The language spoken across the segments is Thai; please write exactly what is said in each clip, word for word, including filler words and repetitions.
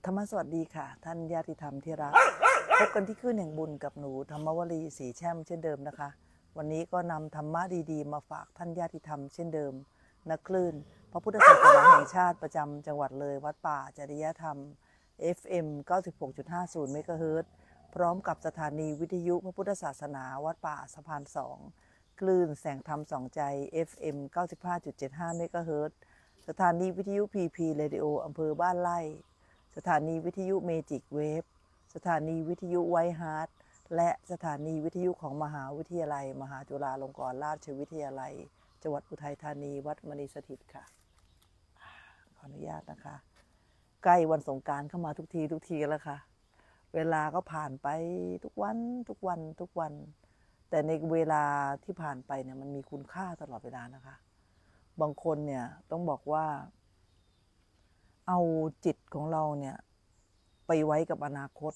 ธรรมสวัสดีค่ะท่านญาติธรรมที่รักพบกันที่คลื่นแห่งบุญกับหนูธรรมวลีสีแช่มเช่นเดิมนะคะวันนี้ก็นำธรรมะดีๆมาฝากท่านญาติธรรมเช่นเดิมณคลื่นพระพุทธศาสนาแห่งชาติประจำจังหวัดเลยวัดป่าจริยธรรม เอฟ เอ็ม เก้าสิบหกจุดห้าศูนย์ เมกะเฮิรตซ์พร้อมกับสถานีวิทยุพระพุทธศาสนาวัดป่าสะพานสองคลื่นแสงธรรมสองใจ เอฟ เอ็ม เก้าสิบห้าจุดเจ็ดห้า เมกะเฮิรตซ์สถานีวิทยุ พี พี Radio อำเภอบ้านไร่สถานีวิทยุเมจิกเวฟสถานีวิทยุไวท์ฮาร์ทและสถานีวิทยุของมหาวิทยาลัยมหาจุฬาลงกรณราชวิทยาลัยจังหวัดอุทัยธานีวัดมณีสถิตค่ะขออนุญาตนะคะใกล้วันสงกรานต์เข้ามาทุกทีทุกทีแล้วค่ะเวลาก็ผ่านไปทุกวันทุกวันทุกวันแต่ในเวลาที่ผ่านไปเนี่ยมันมีคุณค่าตลอดเวลานะคะบางคนเนี่ยต้องบอกว่าเอาจิตของเราเนี่ยไปไว้กับอนาคต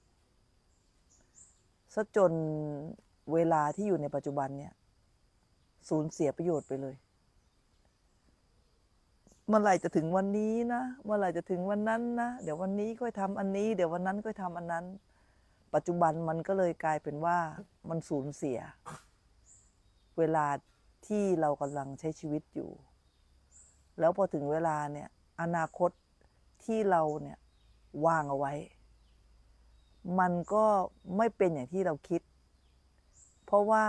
ซะจนเวลาที่อยู่ในปัจจุบันเนี่ยสูญเสียประโยชน์ไปเลยเมื่อไหร่จะถึงวันนี้นะเมื่อไหร่จะถึงวันนั้นนะเดี๋ยววันนี้ค่อยทำอันนี้เดี๋ยววันนั้นค่อยทำอันนั้นปัจจุบันมันก็เลยกลายเป็นว่ามันสูญเสียเวลาที่เรากำลังใช้ชีวิตอยู่แล้วพอถึงเวลาเนี่ยอนาคตที่เราเนี่ยวางเอาไว้มันก็ไม่เป็นอย่างที่เราคิดเพราะว่า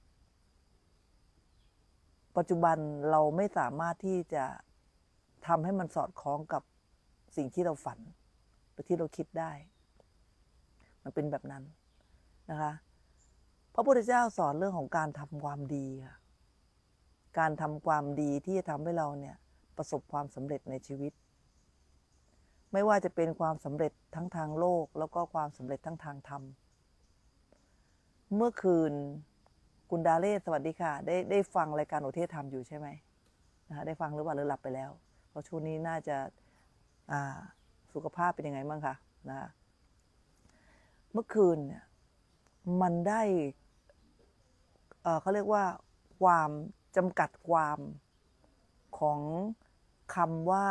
ปัจจุบันเราไม่สามารถที่จะทำให้มันสอดคล้องกับสิ่งที่เราฝันหรือที่เราคิดได้มันเป็นแบบนั้นนะคะพระพุทธเจ้าสอนเรื่องของการทำความดีค่ะการทำความดีที่จะทำให้เราเนี่ยประสบความสำเร็จในชีวิตไม่ว่าจะเป็นความสำเร็จทั้งทางโลกแล้วก็ความสำเร็จทั้งทางธรรมเมื่อคืนคุณดาเล่สวัสดีค่ะได้ได้ฟังรายการโอเทศธรรมอยู่ใช่ไหมนะคะได้ฟังหรือเปล่าหรือหลับไปแล้วเพราะช่วงนี้น่าจะสุขภาพเป็นยังไงบ้างคะนะคะเมื่อคืนเนี่ยมันได้เอ่อเขาเรียกว่าความจำกัดความของคำว่า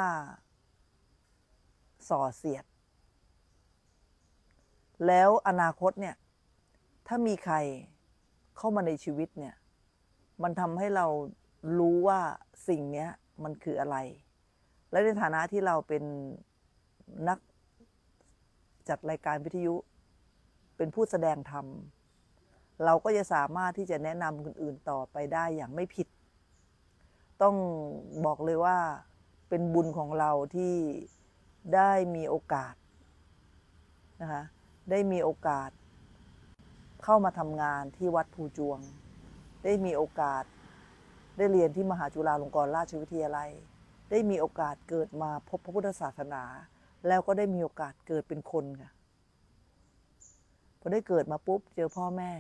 ส่อเสียดแล้วอนาคตเนี่ยถ้ามีใครเข้ามาในชีวิตเนี่ยมันทำให้เรารู้ว่าสิ่งนี้มันคืออะไรและในฐานะที่เราเป็นนักจัดรายการวิทยุเป็นผู้แสดงธรรมเราก็จะสามารถที่จะแนะนำคนอื่นต่อไปได้อย่างไม่ผิดต้องบอกเลยว่าเป็นบุญของเราที่ได้มีโอกาสนะคะได้มีโอกาสเข้ามาทำงานที่วัดภูจวงได้มีโอกาสได้เรียนที่มหาจุฬาลงกรณราชวิทยาลัยได้มีโอกาสเกิดมาพบพระพุทธศาสนาแล้วก็ได้มีโอกาสเกิดเป็นคนค่ะพอได้เกิดมาปุ๊บเจอพ่อแม่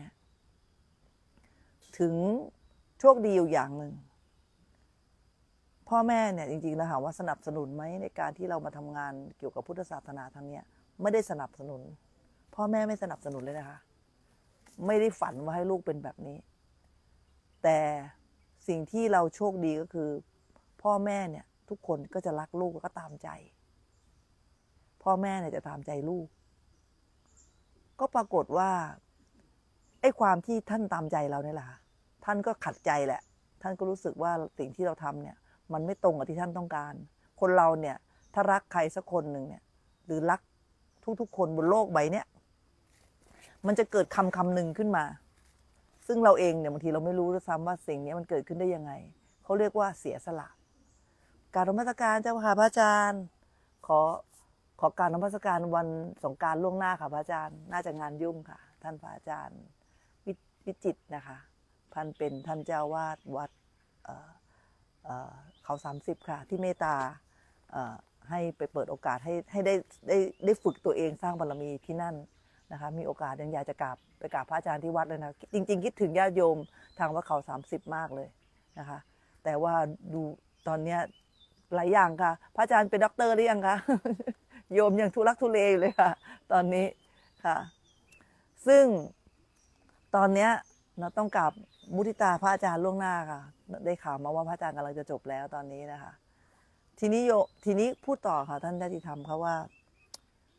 ถึงโชคดีอยู่อย่างหนึ่งพ่อแม่เนี่ยจริงๆแล้วถามว่าสนับสนุนไหมในการที่เรามาทำงานเกี่ยวกับพุทธศาสนาทางนี้ไม่ได้สนับสนุนพ่อแม่ไม่สนับสนุนเลยนะคะไม่ได้ฝันว่าให้ลูกเป็นแบบนี้แต่สิ่งที่เราโชคดีก็คือพ่อแม่เนี่ยทุกคนก็จะรักลูกแล้วก็ตามใจพ่อแม่เนี่ยจะตามใจลูกก็ปรากฏว่าไอ้ความที่ท่านตามใจเราเนี่ยแหละท่านก็ขัดใจแหละท่านก็รู้สึกว่าสิ่งที่เราทำเนี่ยมันไม่ตรงกับที่ท่านต้องการคนเราเนี่ยถ้ารักใครสักคนหนึ่งเนี่ยหรือรักทุกๆคนบนโลกใบเนี้ยมันจะเกิดคำคำหนึ่งขึ้นมาซึ่งเราเองเนี่ยบางทีเราไม่รู้ด้วยซ้ำว่าสิ่งนี้มันเกิดขึ้นได้ยังไงเขาเรียกว่าเสียสละการนมัสการเจ้าค่ะพระอาจารย์ขอขอการนมัสการวันสงกรานต์ล่วงหน้าค่ะพระอาจารย์น่าจะงานยุ่งค่ะท่านพระอาจารย์วิจิตรนะคะท่านเป็นท่านเจ้าวาดวัดเอ่อเอ่อเขาสามสิบค่ะที่เมตตาเอ่อให้ไปเปิดโอกาสให้ให้ได้ได้ได้ฝึกตัวเองสร้างบารมีที่นั่นนะคะมีโอกาสยังอยากจะกราบไปกราบพระอาจารย์ที่วัดเลยนะจริงๆคิดถึงญาติโยมทางวัดเขาสามสิบมากเลยนะคะแต่ว่าดูตอนนี้หลายอย่างค่ะพระอาจารย์เป็นด็อกเตอร์หรือยังคะโยมยังทุลักทุเลเลยค่ะตอนนี้ค่ะซึ่งตอนนี้เราต้องกราบมุทิตาพระอาจารย์ล่วงหน้าค่ะได้ข่าวมาว่าพระอาจารย์กำลังจะจบแล้วตอนนี้นะคะทีนี้โยทีนี้พูดต่อค่ะท่านญาติธรรมเขาว่า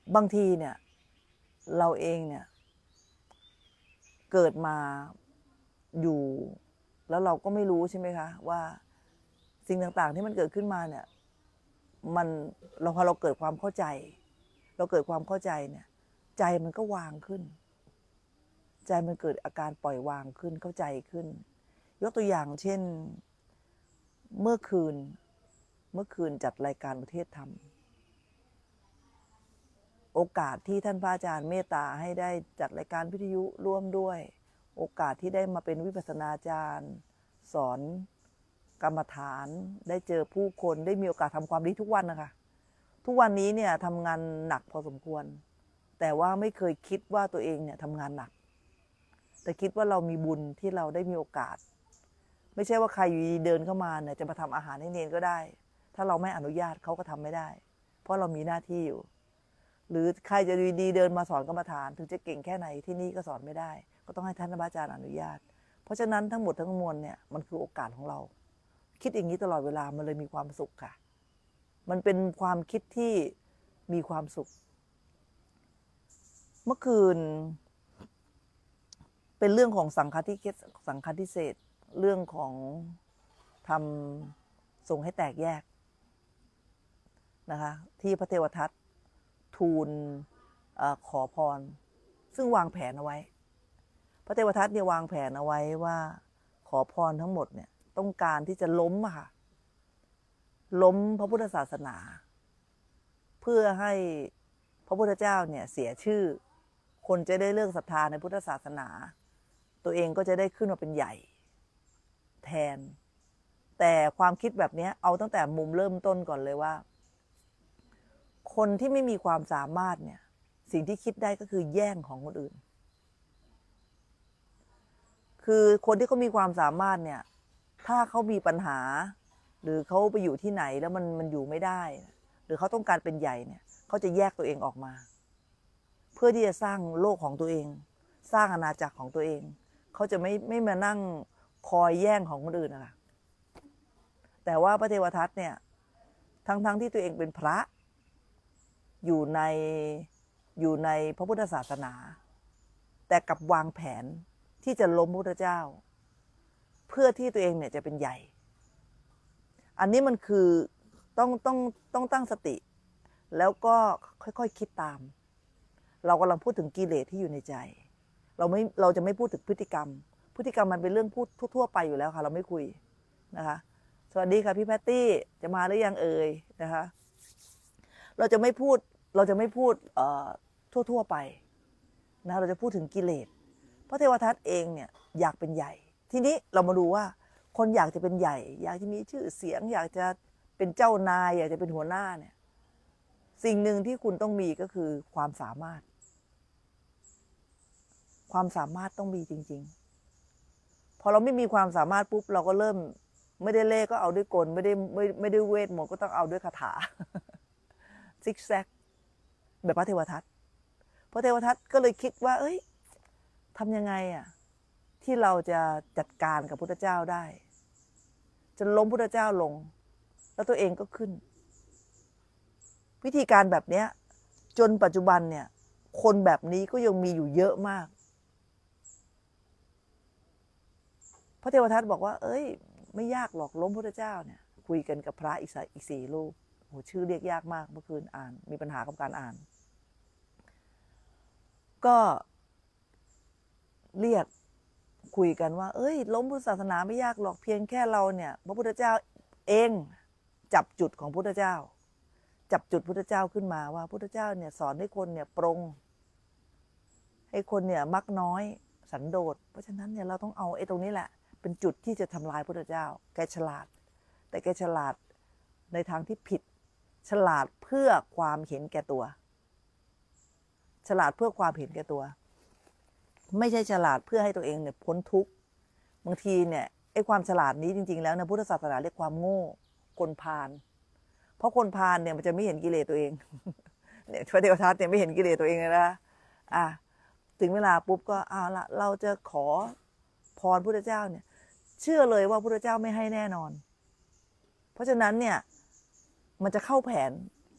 บางทีเนี่ยเราเองเนี่ยเกิดมาอยู่แล้วเราก็ไม่รู้ใช่ไหมคะว่าสิ่งต่างๆที่มันเกิดขึ้นมาเนี่ยมันเราพอเราเกิดความเข้าใจเราเกิดความเข้าใจเนี่ยใจมันก็วางขึ้นใจมันเกิดอาการปล่อยวางขึ้นเข้าใจขึ้นยกตัวอย่างเช่นเมื่อคืนเมื่อคืนจัดรายการประเทศธรรมโอกาสที่ท่านพระอาจารย์เมตตาให้ได้จัดรายการวิทยุร่วมด้วยโอกาสที่ได้มาเป็นวิปัสสนาจารย์สอนกรรมฐานได้เจอผู้คนได้มีโอกาสทำความดีทุกวันนะคะทุกวันนี้เนี่ยทำงานหนักพอสมควรแต่ว่าไม่เคยคิดว่าตัวเองเนี่ยทำงานหนักแต่คิดว่าเรามีบุญที่เราได้มีโอกาสไม่ใช่ว่าใครอยู่ดีเดินเข้ามาเนี่ยจะมาทำอาหารให้เนรก็ได้ถ้าเราไม่อนุญาตเขาก็ทำไม่ได้เพราะเรามีหน้าที่อยู่หรือใครจะดีเดินมาสอนกรรมฐานถึงจะเก่งแค่ไหนที่นี่ก็สอนไม่ได้ก็ต้องให้ท่านอาจารย์อนุญาตเพราะฉะนั้นทั้งหมดทั้งมวลเนี่ยมันคือโอกาสของเราคิดอย่างนี้ตลอดเวลามันเลยมีความสุขค่ะมันเป็นความคิดที่มีความสุขเมื่อคืนเป็นเรื่องของสังฆทิเศษสังฆทิเศษเรื่องของทำส่งให้แตกแยกนะคะที่พระเทวทัตทูลขอพรซึ่งวางแผนเอาไว้พระเทวทัตเนี่ยวางแผนเอาไว้ว่าขอพรทั้งหมดเนี่ยต้องการที่จะล้มอะค่ะล้มพระพุทธศาสนาเพื่อให้พระพุทธเจ้าเนี่ยเสียชื่อคนจะได้เลิกศรัทธาในพุทธศาสนาตัวเองก็จะได้ขึ้นมาเป็นใหญ่แทนแต่ความคิดแบบนี้เอาตั้งแต่มุมเริ่มต้นก่อนเลยว่าคนที่ไม่มีความสามารถเนี่ยสิ่งที่คิดได้ก็คือแย่งของคนอื่นคือคนที่เขามีความสามารถเนี่ยถ้าเขามีปัญหาหรือเขาไปอยู่ที่ไหนแล้วมันมันอยู่ไม่ได้หรือเขาต้องการเป็นใหญ่เนี่ยเขาจะแยกตัวเองออกมาเพื่อที่จะสร้างโลกของตัวเองสร้างอาณาจักรของตัวเองเขาจะไม่ไม่มานั่งคอยแย่งของคนอื่นนะคะแต่ว่าพระเทวทัตเนี่ยทั้งๆ ท, ที่ตัวเองเป็นพระอยู่ในอยู่ในพระพุทธศาสนาแต่กลับวางแผนที่จะล้มพระพุทธเจ้าเพื่อที่ตัวเองเนี่ยจะเป็นใหญ่อันนี้มันคือต้องต้องต้องตั้งสติแล้วก็ค่อยๆ ค, คิดตามเรากำลังพูดถึงกิเลสที่อยู่ในใจเราไม่เราจะไม่พูดถึงพฤติกรรมพฤติกรรมมันเป็นเรื่องพูดทั่วๆไปอยู่แล้วค่ะเราไม่คุยนะคะสวัสดีค่ะพี่แพตตี้จะมาหรือยังเอ่ยนะคะเราจะไม่พูดเราจะไม่พูดเอ่อทั่วๆไปนะเราจะพูดถึงกิเลสพระเทวทัตเองเนี่ยอยากเป็นใหญ่ทีนี้เรามาดูว่าคนอยากจะเป็นใหญ่อยากจะมีชื่อเสียงอยากจะเป็นเจ้านายอยากจะเป็นหัวหน้าเนี่ยสิ่งหนึ่งที่คุณต้องมีก็คือความสามารถความสามารถต้องมีจริงๆพอเราไม่มีความสามารถปุ๊บเราก็เริ่มไม่ได้เล่ก็เอาด้วยกลไม่ได้ไม่ไม่ได้เวทมนต์ก็ต้องเอาด้วยคาถาซิกแซกแบบพระเทวทัตพระเทวทัตก็เลยคิดว่าเอ้ยทำยังไงอ่ะที่เราจะจัดการกับพุทธเจ้าได้จะล้มพุทธเจ้าลงแล้วตัวเองก็ขึ้นวิธีการแบบนี้จนปัจจุบันเนี่ยคนแบบนี้ก็ยังมีอยู่เยอะมากพระเทวทัตบอกว่าเอ้ยไม่ยากหรอกล้มพุทธเจ้าเนี่ยคุยกันกับพระอีกสอีกสี่รูปโหชื่อเรียกยากมากเมื่อคืนอ่านมีปัญหากับการอ่านก็เรียกคุยกันว่าเอ้ยล้มพุทธศาสนาไม่ยากหรอกเพียงแค่เราเนี่ยพระพุทธเจ้าเองจับจุดของพุทธเจ้าจับจุดพุทธเจ้าขึ้นมาว่าพุทธเจ้าเนี่ยสอนให้คนเนี่ยปรงให้คนเนี่ยมักน้อยสันโดษเพราะฉะนั้นเนี่ยเราต้องเอาไอ้ตรงนี้แหละเป็นจุดที่จะทำลายพุทธเจ้าแกฉลาดแต่แกฉลาดในทางที่ผิดฉลาดเพื่อความเห็นแก่ตัวฉลาดเพื่อความเห็นแก่ตัวไม่ใช่ฉลาดเพื่อให้ตัวเองเนี่ยพ้นทุกข์บางทีเนี่ยไอ้ความฉลาดนี้จริงๆแล้วนะพุทธศาสนาเรียกความโง่คนพาลเพราะคนพาลเนี่ยมันจะไม่เห็นกิเลสตัวเองเนี่ยพระเทวทัตเนี่ยไม่เห็นกิเลสตัวเองเลยนะอ่ะถึงเวลาปุ๊บก็เอาละเราจะขอพรพุทธเจ้าเนี่ยเชื่อเลยว่าพุทธเจ้าไม่ให้แน่นอนเพราะฉะนั้นเนี่ยมันจะเข้าแผน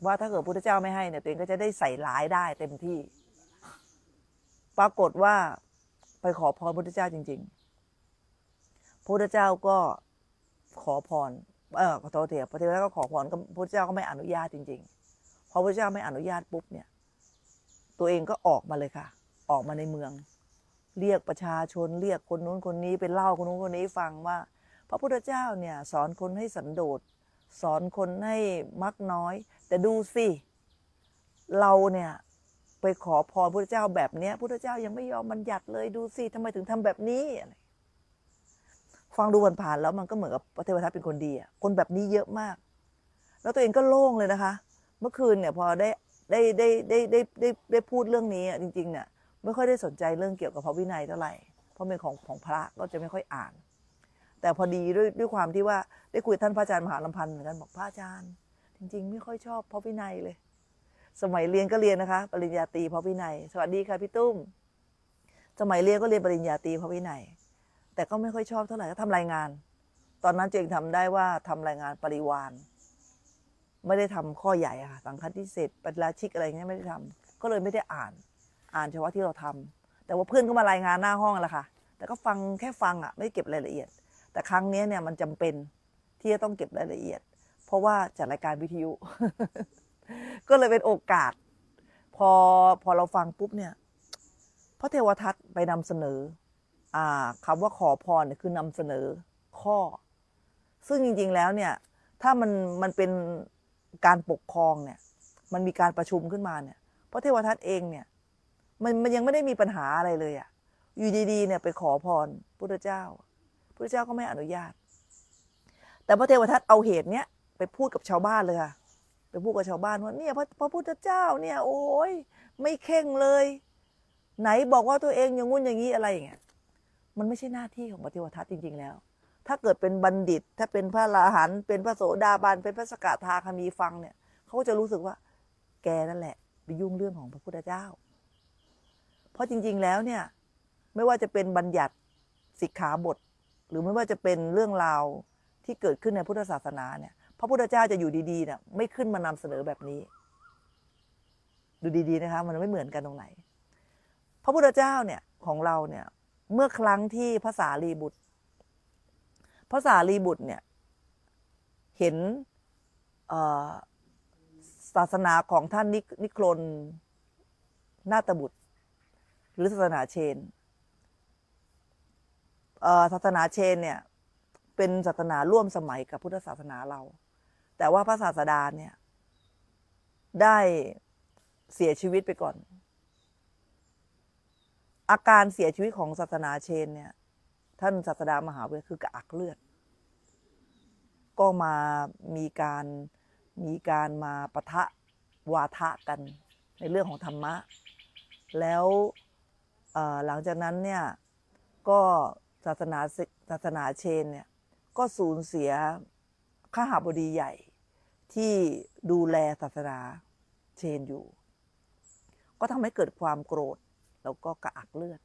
ว่าถ้าเกิดพระพุทธเจ้าไม่ให้เนี่ยตัวเองก็จะได้ใส่ร้ายได้เต็มที่ปรากฏว่าไปขอพรพระพุทธเจ้าจริงๆพระพุทธเจ้าก็ขอพรเออขอโทษเถอะพระเทวทัตก็ขอพรก็พระพุทธเจ้าก็ไม่อนุญาตจริงๆพอพระพุทธเจ้าไม่อนุญาตปุ๊บเนี่ยตัวเองก็ออกมาเลยค่ะออกมาในเมืองเรียกประชาชนเรียกคนนู้นคนนี้ไปเล่าคนนู้นคนนี้ฟังว่าพระพุทธเจ้าเนี่ยสอนคนให้สันโดษสอนคนให้มักน้อยแต่ดูสิเราเนี่ยไปขอพรพระพุทธเจ้าแบบเนี้ยพระพุทธเจ้ายังไม่ยอมบัญญัติเลยดูสิทำไมถึงทำแบบนี้อะไรฟังดูผ่านๆแล้วมันก็เหมือนกับพระเทวทัตเป็นคนดีอ่ะคนแบบนี้เยอะมากแล้วตัวเองก็โล่งเลยนะคะเมื่อคืนเนี่ยพอได้ได้ได้ได้ได้ได้ได้พูดเรื่องนี้อ่ะจริงๆเนี่ยไม่ค่อยได้สนใจเรื่องเกี่ยวกับพระวินัยเท่าไหร่เพราะเป็นของของพระก็จะไม่ค่อยอ่านแต่พอดีด้วยด้วยความที่ว่าได้คุยท่านพระอาจารย์มหาลำพันธ์เหมือนกันบอกพระอาจารย์จริงๆไม่ค่อยชอบพระวินัยเลยสมัยเรียนก็เรียนนะคะปริญญาตรีพระวินัยสวัสดีค่ะพี่ตุ้มสมัยเรียนก็เรียนปริญญาตรีพระวินัยแต่ก็ไม่ค่อยชอบเท่าไหร่ก็ทำรายงานตอนนั้นเจงทำได้ว่าทำรายงานปริวารไม่ได้ทำข้อใหญ่ค่ะสังฆทิเศษปราชิกอะไรเงี้ยไม่ได้ทำก็เลยไม่ได้อ่านอ่านเฉพาะที่เราทำแต่ว่าเพื่อนก็มารายงานหน้าห้องแหละค่ะแต่ก็ฟังแค่ฟังอ่ะไม่เก็บรายละเอียดแต่ครั้งนี้เนี่ยมันจำเป็นที่จะต้องเก็บรายละเอียดเพราะว่าจัดรายการวิทยุ ก็เลยเป็นโอกาสพอพอเราฟังปุ๊บเนี่ยพระเทวทัตไปนำเสนออ่าคำว่าขอพรเนี่ยคือนำเสนอข้อซึ่งจริงๆแล้วเนี่ยถ้ามันมันเป็นการปกครองเนี่ยมันมีการประชุมขึ้นมาเนี่ยพระเทวทัตเองเนี่ยมันมันยังไม่ได้มีปัญหาอะไรเลยอ่ะอยู่ดีๆเนี่ยไปขอพรพุทธเจ้าพุทธเจ้าก็ไม่อนุญาตแต่พระเทวทัตเอาเหตุเนี้ยไปพูดกับชาวบ้านเลยค่ะไปพูดกับชาวบ้านว่าเนี่ยพระพระพุทธเจ้าเนี่ยโอ้ยไม่เข่งเลยไหนบอกว่าตัวเองอย่างงู้นอย่างนี้อะไรอย่างเงี้ยมันไม่ใช่หน้าที่ของพระเทวทัตจริงๆแล้วถ้าเกิดเป็นบัณฑิตถ้าเป็นพระอรหันต์เป็นพระโสดาบันเป็นพระสกทาคามีฟังเนี่ยเขาก็จะรู้สึกว่าแกนั่นแหละไปยุ่งเรื่องของพระพุทธเจ้าเพราะจริงๆแล้วเนี่ยไม่ว่าจะเป็นบัญญัติสิกขาบทหรือไม่ว่าจะเป็นเรื่องราวที่เกิดขึ้นในพุทธศาสนาเนี่ยพระพุทธเจ้าจะอยู่ดีๆเนี่ยไม่ขึ้นมานำเสนอแบบนี้ดูดีๆนะคะมันไม่เหมือนกันตรงไหนพระพุทธเจ้าเนี่ยของเราเนี่ยเมื่อครั้งที่พระสารีบุตรพระสารีบุตรเนี่ยเห็นศาสนาของท่านนิครนนาถบุตรหรือศาสนาเชนศาสนาเชนเนี่ยเป็นศาสนาร่วมสมัยกับพุทธศาสนาเราแต่ว่าพระศาสดาเนี่ยได้เสียชีวิตไปก่อนอาการเสียชีวิตของศาสนาเชนเนี่ยท่านศาสดามหาวิทยาคือกระอักเลือดก็มามีการมีการมาปะทะวาทะกันในเรื่องของธรรมะแล้วหลังจากนั้นเนี่ยก็ศาสนาศาสนาเชนเนี่ยก็สูญเสียข้าหบดีใหญ่ที่ดูแลศาสนาเชนอยู่ก็ทำให้เกิดความโกรธแล้วก็กระอักเลือด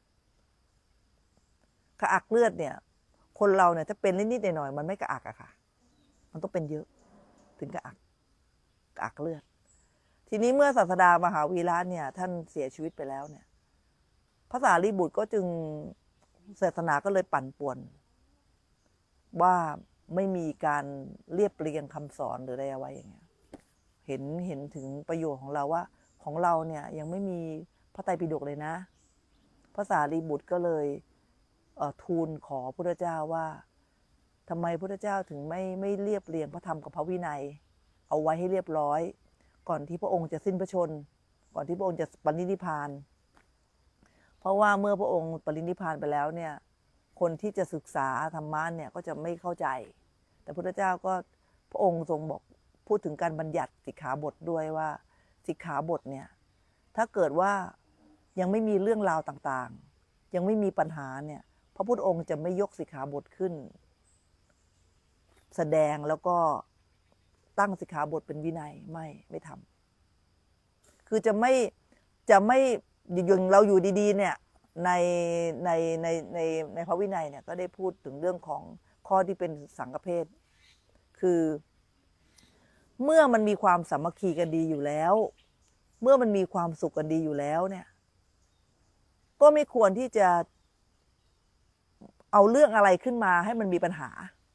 กระอักเลือดเนี่ยคนเราเนี่ยถ้าเป็นนิดๆหน่อยๆมันไม่กระอักอะค่ะมันต้องเป็นเยอะถึงกระอักกระอักเลือดทีนี้เมื่อศาสดามหาวีระเนี่ยท่านเสียชีวิตไปแล้วเนี่ยพระสารีบุตรก็จึงศาสนาก็เลยปั่นป่วนว่าไม่มีการเรียบเรียงคำสอนหรืออะไรไว้อย่างเงี้ยเห็นเห็นถึงประโยชน์ของเราว่าของเราเนี่ยยังไม่มีพระไตรปิฎกเลยนะพระสารีบุตรก็เลยเอ่อทูลขอพระพุทธเจ้าว่าทำไมพระพุทธเจ้าถึงไม่ไม่เรียบเรียงพระธรรมกับพระวินัยเอาไว้ให้เรียบร้อยก่อนที่พระองค์จะสิ้นพระชนก่อนที่พระองค์จะปรินิพพานเพราะว่าเมื่อพระองค์ปรินิพพานไปแล้วเนี่ยคนที่จะศึกษาธรรมะเนี่ยก็จะไม่เข้าใจแต่พระพุทธเจ้าก็พระองค์ทรงบอกพูดถึงการบัญญัติสิกขาบทด้วยว่าสิกขาบทเนี่ยถ้าเกิดว่ายังไม่มีเรื่องราวต่างๆยังไม่มีปัญหาเนี่ยพระพุทธองค์จะไม่ยกสิกขาบทขึ้นแสดงแล้วก็ตั้งสิกขาบทเป็นวินัยไม่ไม่ทำคือจะไม่จะไม่อย่างเราอยู่ดีๆเนี่ยในในในในในพระวินัยเนี่ยก็ได้พูดถึงเรื่องของข้อที่เป็นสังฆเพศคือเมื่อมันมีความสามัคคีกันดีอยู่แล้วเมื่อมันมีความสุขกันดีอยู่แล้วเนี่ยก็ไม่ควรที่จะเอาเรื่องอะไรขึ้นมาให้มันมีปัญหา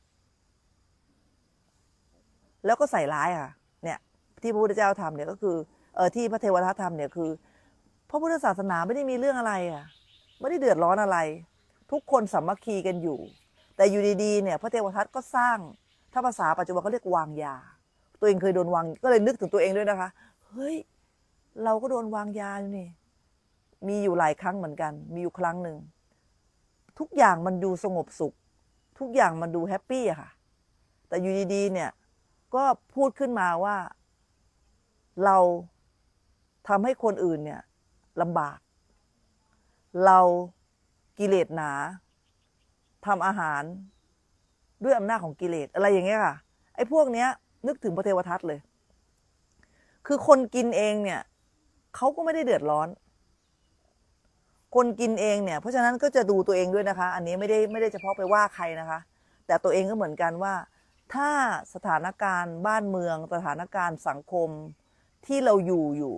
แล้วก็ใส่ร้ายค่ะเนี่ยที่พระพุทธเจ้าทำเนี่ยก็คือเออที่พระเทวทัตทำเนี่ยคือพระพุทธศาสนาไม่ได้มีเรื่องอะไรอ่ะไม่ได้เดือดร้อนอะไรทุกคนสามัคคีกันอยู่แต่อยู่ดีๆเนี่ยพระเทวทัตก็สร้างถ้าภาษาปัจจุบันเขาเรียกวางยาตัวเองเคยโดนวางก็เลยนึกถึงตัวเองด้วยนะคะเฮ้ยเราก็โดนวางยาอยู่นี่มีอยู่หลายครั้งเหมือนกันมีอยู่ครั้งหนึ่งทุกอย่างมันดูสงบสุขทุกอย่างมันดูแฮปปี้อะค่ะแต่อยู่ดีๆเนี่ยก็พูดขึ้นมาว่าเราทำให้คนอื่นเนี่ยลำบากเรากิเลสหนาทำอาหารด้วยอำนาจของกิเลสอะไรอย่างเงี้ยค่ะไอ้พวกเนี้ยนึกถึงพระเทวทัตเลยคือคนกินเองเนี่ยเขาก็ไม่ได้เดือดร้อนคนกินเองเนี่ยเพราะฉะนั้นก็จะดูตัวเองด้วยนะคะอันนี้ไม่ได้ไม่ได้เฉพาะไปว่าใครนะคะแต่ตัวเองก็เหมือนกันว่าถ้าสถานการณ์บ้านเมืองสถานการณ์สังคมที่เราอยู่อยู่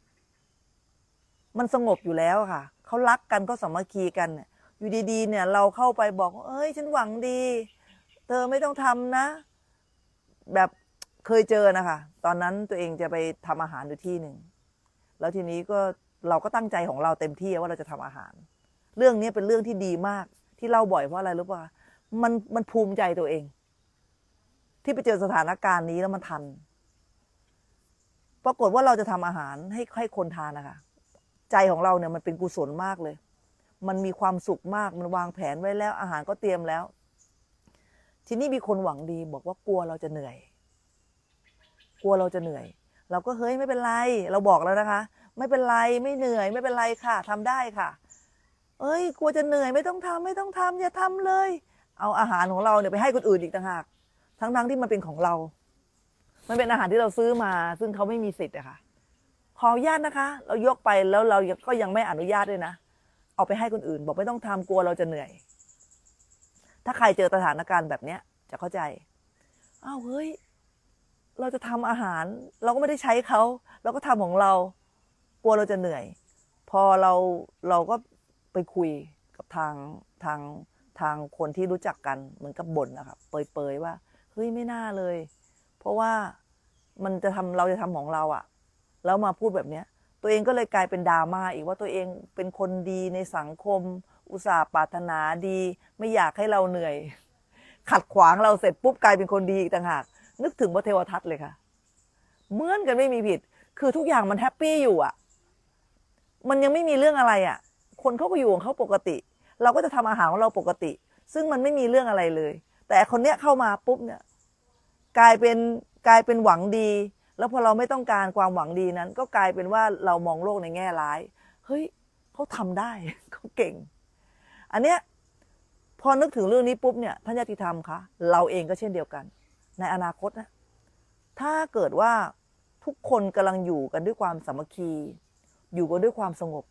มันสงบอยู่แล้วค่ะเขารักกันก็สามัคคีกันอยู่ดีๆเนี่ยเราเข้าไปบอกเอ้ยฉันหวังดีเธอไม่ต้องทำนะแบบเคยเจอนะคะตอนนั้นตัวเองจะไปทำอาหารอยู่ที่หนึ่งแล้วทีนี้ก็เราก็ตั้งใจของเราเต็มที่ว่าเราจะทำอาหารเรื่องนี้เป็นเรื่องที่ดีมากที่เล่าบ่อยเพราะอะไรรู้ป่ะมันมันภูมิใจตัวเองที่ไปเจอสถานการณ์นี้แล้วมันทันปรากฏว่าเราจะทำอาหารให้ให้คนทานนะคะใจของเราเนี่ยมันเป็นกุศลมากเลยมันมีความสุขมากมันวางแผนไว้แล้วอาหารก็เตรียมแล้วทีนี้มีคนหวังดีบอกว่ากลัวเราจะเหนื่อยกลัวเราจะเหนื่อยเราก็เฮ้ยไม่เป็นไรเราบอกแล้วนะคะไม่เป็นไรไม่เหนื่อยไม่เป็นไรค่ะทำได้ค่ะเอ้ยกลัวจะเหนื่อยไม่ต้องทำไม่ต้องทำอย่าทำเลยเอาอาหารของเราเนี่ยไปให้คนอื่นอีกต่างหากทั้งๆที่มันเป็นของเรามันเป็นอาหารที่เราซื้อมาซึ่งเขาไม่มีสิทธิ์อะค่ะขออนุญาตนะคะเรายกไปแล้วเราก็ยังไม่อนุญาตด้วยนะเอาไปให้คนอื่นบอกไม่ต้องทำกลัวเราจะเหนื่อยถ้าใครเจอสถานการณ์แบบเนี้ยจะเข้าใจอ้าวเฮ้ยเราจะทำอาหารเราก็ไม่ได้ใช้เขาเราก็ทำของเรากลัวเราจะเหนื่อยพอเราเราก็ไปคุยกับทางทางทางคนที่รู้จักกันเหมือนกับบ่นนะครับเปยๆว่าเฮ้ยไม่น่าเลยเพราะว่ามันจะทำเราจะทำของเราอะแล้วมาพูดแบบเนี้ยตัวเองก็เลยกลายเป็นดราม่าอีกว่าตัวเองเป็นคนดีในสังคมอุตส่าห์ปรารถนาดีไม่อยากให้เราเหนื่อยขัดขวางเราเสร็จปุ๊บกลายเป็นคนดีอีกต่างหากนึกถึงพระเทวทัตเลยค่ะเหมือนกันไม่มีผิดคือทุกอย่างมันแฮปปี้อยู่อ่ะมันยังไม่มีเรื่องอะไรอ่ะคนเขาก็อยู่ของเขาปกติเราก็จะทำอาหารของเราปกติซึ่งมันไม่มีเรื่องอะไรเลยแต่คนเนี้ยเข้ามาปุ๊บเนี่ยกลายเป็นกลายเป็นหวังดีแล้วพอเราไม่ต้องการความหวังดีนั้นก็กลายเป็นว่าเรามองโลกในแง่ร้ายเฮ้ยเขาทำได้เขาเก่งอันเนี้ยพอนึกถึงเรื่องนี้ปุ๊บเนี่ยท่านญาติธรรมคะเราเองก็เช่นเดียวกันในอนาคตนะถ้าเกิดว่าทุกคนกำลังอยู่กันด้วยความสามัคคีอยู่กันด้วยความสงบ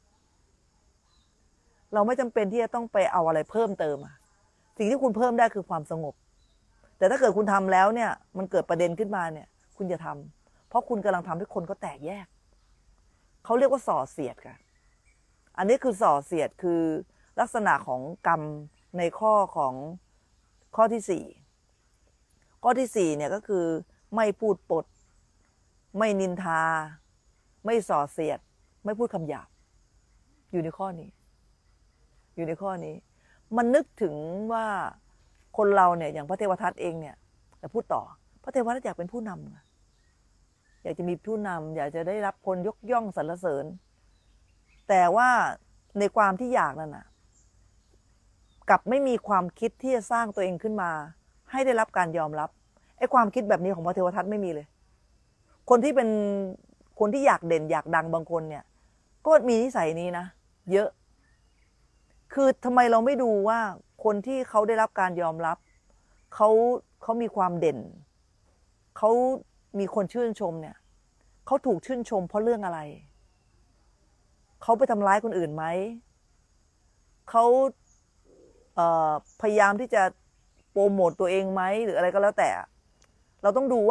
เราไม่จำเป็นที่จะต้องไปเอาอะไรเพิ่มเติมอะสิ่งที่คุณเพิ่มได้คือความสงบแต่ถ้าเกิดคุณทำแล้วเนี่ยมันเกิดประเด็นขึ้นมาเนี่ยคุณอย่าทำเพราะคุณกำลังทำให้คนก็แตกแยกเขาเรียกว่าส่อเสียดค่ะอันนี้คือส่อเสียดคือลักษณะของกรรมในข้อของข้อที่สี่ข้อที่สี่เนี่ยก็คือไม่พูดปดไม่นินทาไม่ส่อเสียดไม่พูดคำหยาบอยู่ในข้อนี้อยู่ในข้อนี้มันนึกถึงว่าคนเราเนี่ยอย่างพระเทวทัตเองเนี่ยแต่พูดต่อพระเทวทัตอยากเป็นผู้นำอยากจะมีผู้นำอยากจะได้รับคนยกย่องสรรเสริญแต่ว่าในความที่อยากนั่นน่ะกับไม่มีความคิดที่จะสร้างตัวเองขึ้นมาให้ได้รับการยอมรับไอ้ความคิดแบบนี้ของพระเทวทัตไม่มีเลยคนที่เป็นคนที่อยากเด่นอยากดังบางคนเนี่ยก็มีนิสัยนี้นะเยอะคือทำไมเราไม่ดูว่าคนที่เขาได้รับการยอมรับเขาเขามีความเด่นเขามีคนชื่นชมเนี่ยเขาถูกชื่นชมเพราะเรื่องอะไรเขาไปทำร้ายคนอื่นไหมเขาเอ่อพยายามที่จะโปรโมตตัวเองไหมหรืออะไรก็แล้วแต่เราต้องดูว่า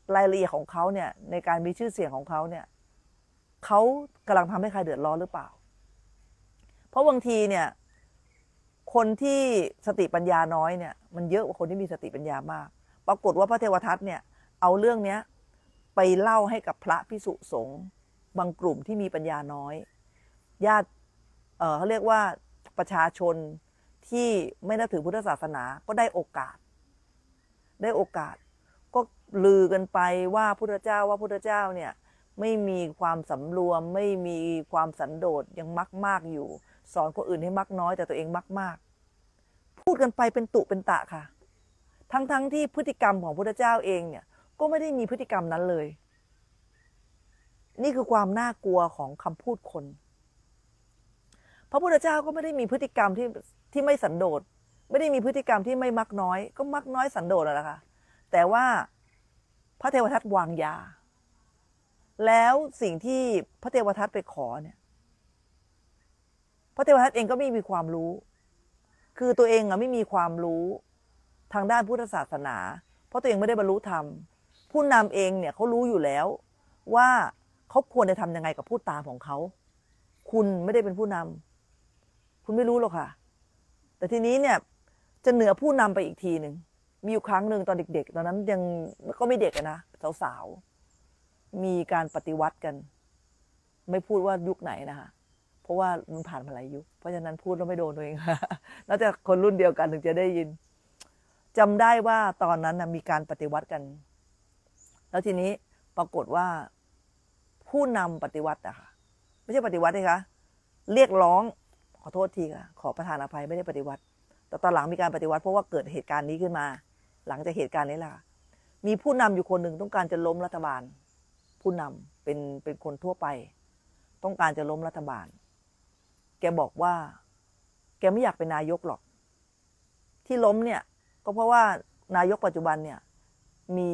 รายละเอียดของเขาเนี่ยในการมีชื่อเสียงของเขาเนี่ยเขากำลังทำให้ใครเดือดร้อนหรือเปล่าเพราะบางทีเนี่ยคนที่สติปัญญาน้อยเนี่ยมันเยอะกว่าคนที่มีสติปัญญามากปรากฏว่าพระเทวทัตเนี่ยเอาเรื่องนี้ไปเล่าให้กับพระภิกษุสงฆ์บางกลุ่มที่มีปัญญาน้อยญาติเอ่อเขาเรียกว่าประชาชนที่ไม่นับถือพุทธศาสนาก็ได้โอกาสได้โอกาสก็ลือกันไปว่าพุทธเจ้าว่าพุทธเจ้าเนี่ยไม่มีความสำรวมไม่มีความสันโดษยังมักมากอยู่สอนคนอื่นให้มักน้อยแต่ตัวเองมักมากพูดกันไปเป็นตุเป็นตะค่ะทั้งๆ ท, ที่พฤติกรรมของพุทธเจ้าเองเนี่ยก็ไม่ได้มีพฤติกรรมนั้นเลยนี่คือความน่ากลัวของคำพูดคนพระพุทธเจ้าก็ไม่ได้มีพฤติกรรมที่ที่ไม่สันโดษไม่ได้มีพฤติกรรมที่ไม่มักน้อยก็มักน้อยสันโดษแหละค่ะแต่ว่าพระเทวทัตวางยาแล้วสิ่งที่พระเทวทัตไปขอเนี่ยพระเทวทัตเองก็ไม่มีความรู้คือตัวเองอะไม่มีความรู้ทางด้านพุทธศาสนาเพราะตัวเองไม่ได้บรรลุธรรมผู้นำเองเนี่ยเขารู้อยู่แล้วว่าเขาควรจะทำยังไงกับผู้ตามของเขาคุณไม่ได้เป็นผู้นำคุณไม่รู้หรอกค่ะแต่ทีนี้เนี่ยจะเหนือผู้นำไปอีกทีหนึ่งมีอยู่ครั้งหนึ่งตอนเด็กๆตอนนั้นยังก็ไม่เด็กนะสาวๆมีการปฏิวัติกันไม่พูดว่ายุคไหนนะคะเพราะว่ามันผ่านมาหลายยุคเพราะฉะนั้นพูดแล้วไม่โดนตัวเองน่าจะคนรุ่นเดียวกันถึงจะได้ยินจำได้ว่าตอนนั้นนะมีการปฏิวัติกันแล้วทีนี้ปรากฏว่าผู้นำปฏิวัติอะค่ะไม่ใช่ปฏิวัตินะคะเรียกร้องขอโทษทีค่ะขอประทานอภัยไม่ได้ปฏิวัติแต่ตอนหลังมีการปฏิวัติเพราะว่าเกิดเหตุการณ์นี้ขึ้นมาหลังจากเหตุการณ์นี้แหละมีผู้นำอยู่คนหนึ่งต้องการจะล้มรัฐบาลผู้นำเป็นเป็นคนทั่วไปต้องการจะล้มรัฐบาลแกบอกว่าแกไม่อยากเป็นนายกหรอกที่ล้มเนี่ยก็เพราะว่านายกปัจจุบันเนี่ยมี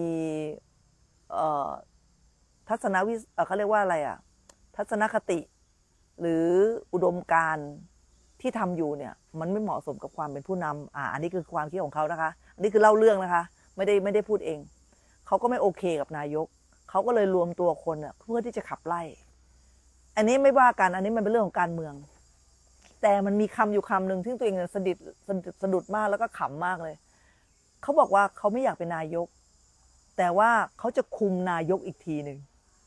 ทัศนวิเขาเรียกว่าอะไรอ่ะทัศนคติหรืออุดมการณ์ที่ทำอยู่เนี่ยมันไม่เหมาะสมกับความเป็นผู้นำอ่าอันนี้คือความคิดของเขานะคะอันนี้คือเล่าเรื่องนะคะไม่ได้ไม่ได้พูดเองเขาก็ไม่โอเคกับนายกเขาก็เลยรวมตัวคนอ่ะเพื่อที่จะขับไล่อันนี้ไม่ว่ากันอันนี้มันเป็นเรื่องของการเมืองแต่มันมีคำอยู่คำหนึ่งที่ตัวเองสะดุดสะดุดมากแล้วก็ขำมากเลยเขาบอกว่าเขาไม่อยากเป็นนายกแต่ว่าเขาจะคุมนายกอีกทีหนึ่ง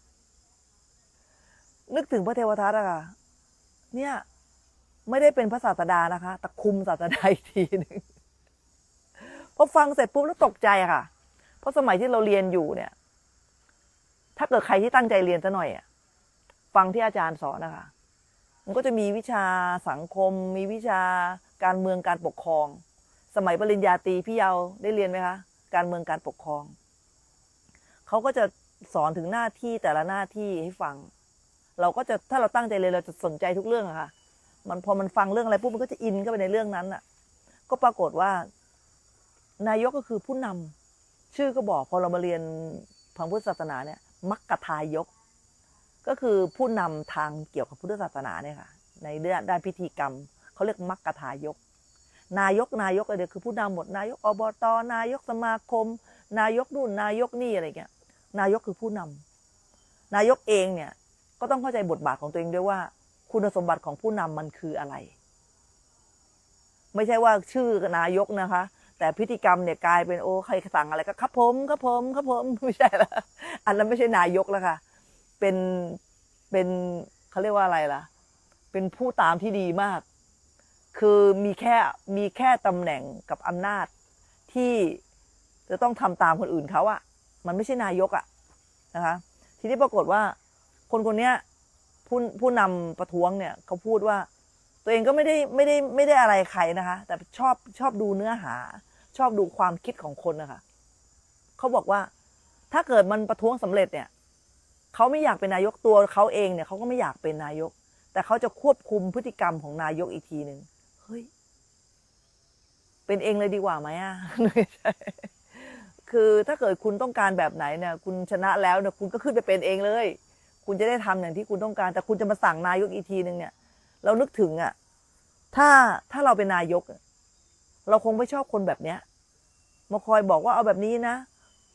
นึกถึงพระเทวทัตอะค่ะเนี่ยไม่ได้เป็นพระศาสดานะคะแต่คุมศาสดาอีกทีหนึ่งพอฟังเสร็จปุ๊บแล้วตกใจอะค่ะเพราะสมัยที่เราเรียนอยู่เนี่ยถ้าเกิดใครที่ตั้งใจเรียนซะหน่อยอะฟังที่อาจารย์สอนนะคะมันก็จะมีวิชาสังคมมีวิชาการเมืองการปกครองสมัยปริญญาตรีพี่เยาได้เรียนไหมคะการเมืองการปกครองเขาก็จะสอนถึงหน้าที่แต่ละหน้าที่ให้ฟังเราก็จะถ้าเราตั้งใจเรียนเราจะสนใจทุกเรื่องอะค่ะมันพอมันฟังเรื่องอะไรปุ๊บมันก็จะอินเข้าไปในเรื่องนั้นอะก็ปรากฏว่านายกก็คือผู้นำชื่อก็บอกพอเรามาเรียนทางพุทธศาสนาเนี่ยมัคคทายกก็คือผู้นำทางเกี่ยวกับพุทธศาสนาเนี่ยค่ะในเรื่องด้านพิธีกรรมเขาเรียกมัคคทายกนายกนายกอะไรเดียวคือผู้นำหมดนายกอบตนายกสมาคมนายกนู่นนายกนี่อะไรเงี้ยนายกคือผู้นำนายกเองเนี่ยก็ต้องเข้าใจบทบาทของตัวเองด้วยว่าคุณสมบัติของผู้นำมันคืออะไรไม่ใช่ว่าชื่อนายกนะคะแต่พฤติกรรมเนี่ยกลายเป็นโอ้ใครสั่งอะไรก็ครับผมครับผมครับผมไม่ใช่ละอันนั้นไม่ใช่นายกแล้วค่ะเป็นเป็นเขาเรียกว่าอะไรล่ะเป็นผู้ตามที่ดีมากคือมีแค่มีแค่ตำแหน่งกับอำนาจที่จะต้องทำตามคนอื่นเขาอะมันไม่ใช่นายกอะนะคะทีนี้ปรากฏว่าคนคนนี้ผู้ผู้นำประท้วงเนี่ยเขาพูดว่าตัวเองก็ไม่ได้ไม่ได้ไม่ได้อะไรใครนะคะแต่ชอบชอบดูเนื้อหาชอบดูความคิดของคนนะคะเขาบอกว่าถ้าเกิดมันประท้วงสำเร็จเนี่ยเขาไม่อยากเป็นนายกตัวเขาเองเนี่ยเขาก็ไม่อยากเป็นนายกแต่เขาจะควบคุมพฤติกรรมของนายกอีกทีหนึ่งเฮ้ยเป็นเองเลยดีกว่าไหมอ่ะไม่ใช่คือถ้าเกิดคุณต้องการแบบไหนเนี่ยคุณชนะแล้วเนี่ยคุณก็ขึ้นไปเป็นเองเลยคุณจะได้ทำอย่างที่คุณต้องการแต่คุณจะมาสั่งนายกอีกทีหนึ่งเนี่ยเรานึกถึงอ่ะถ้าถ้าเราเป็นนายกเราคงไม่ชอบคนแบบเนี้ยมาคอยบอกว่าเอาแบบนี้นะ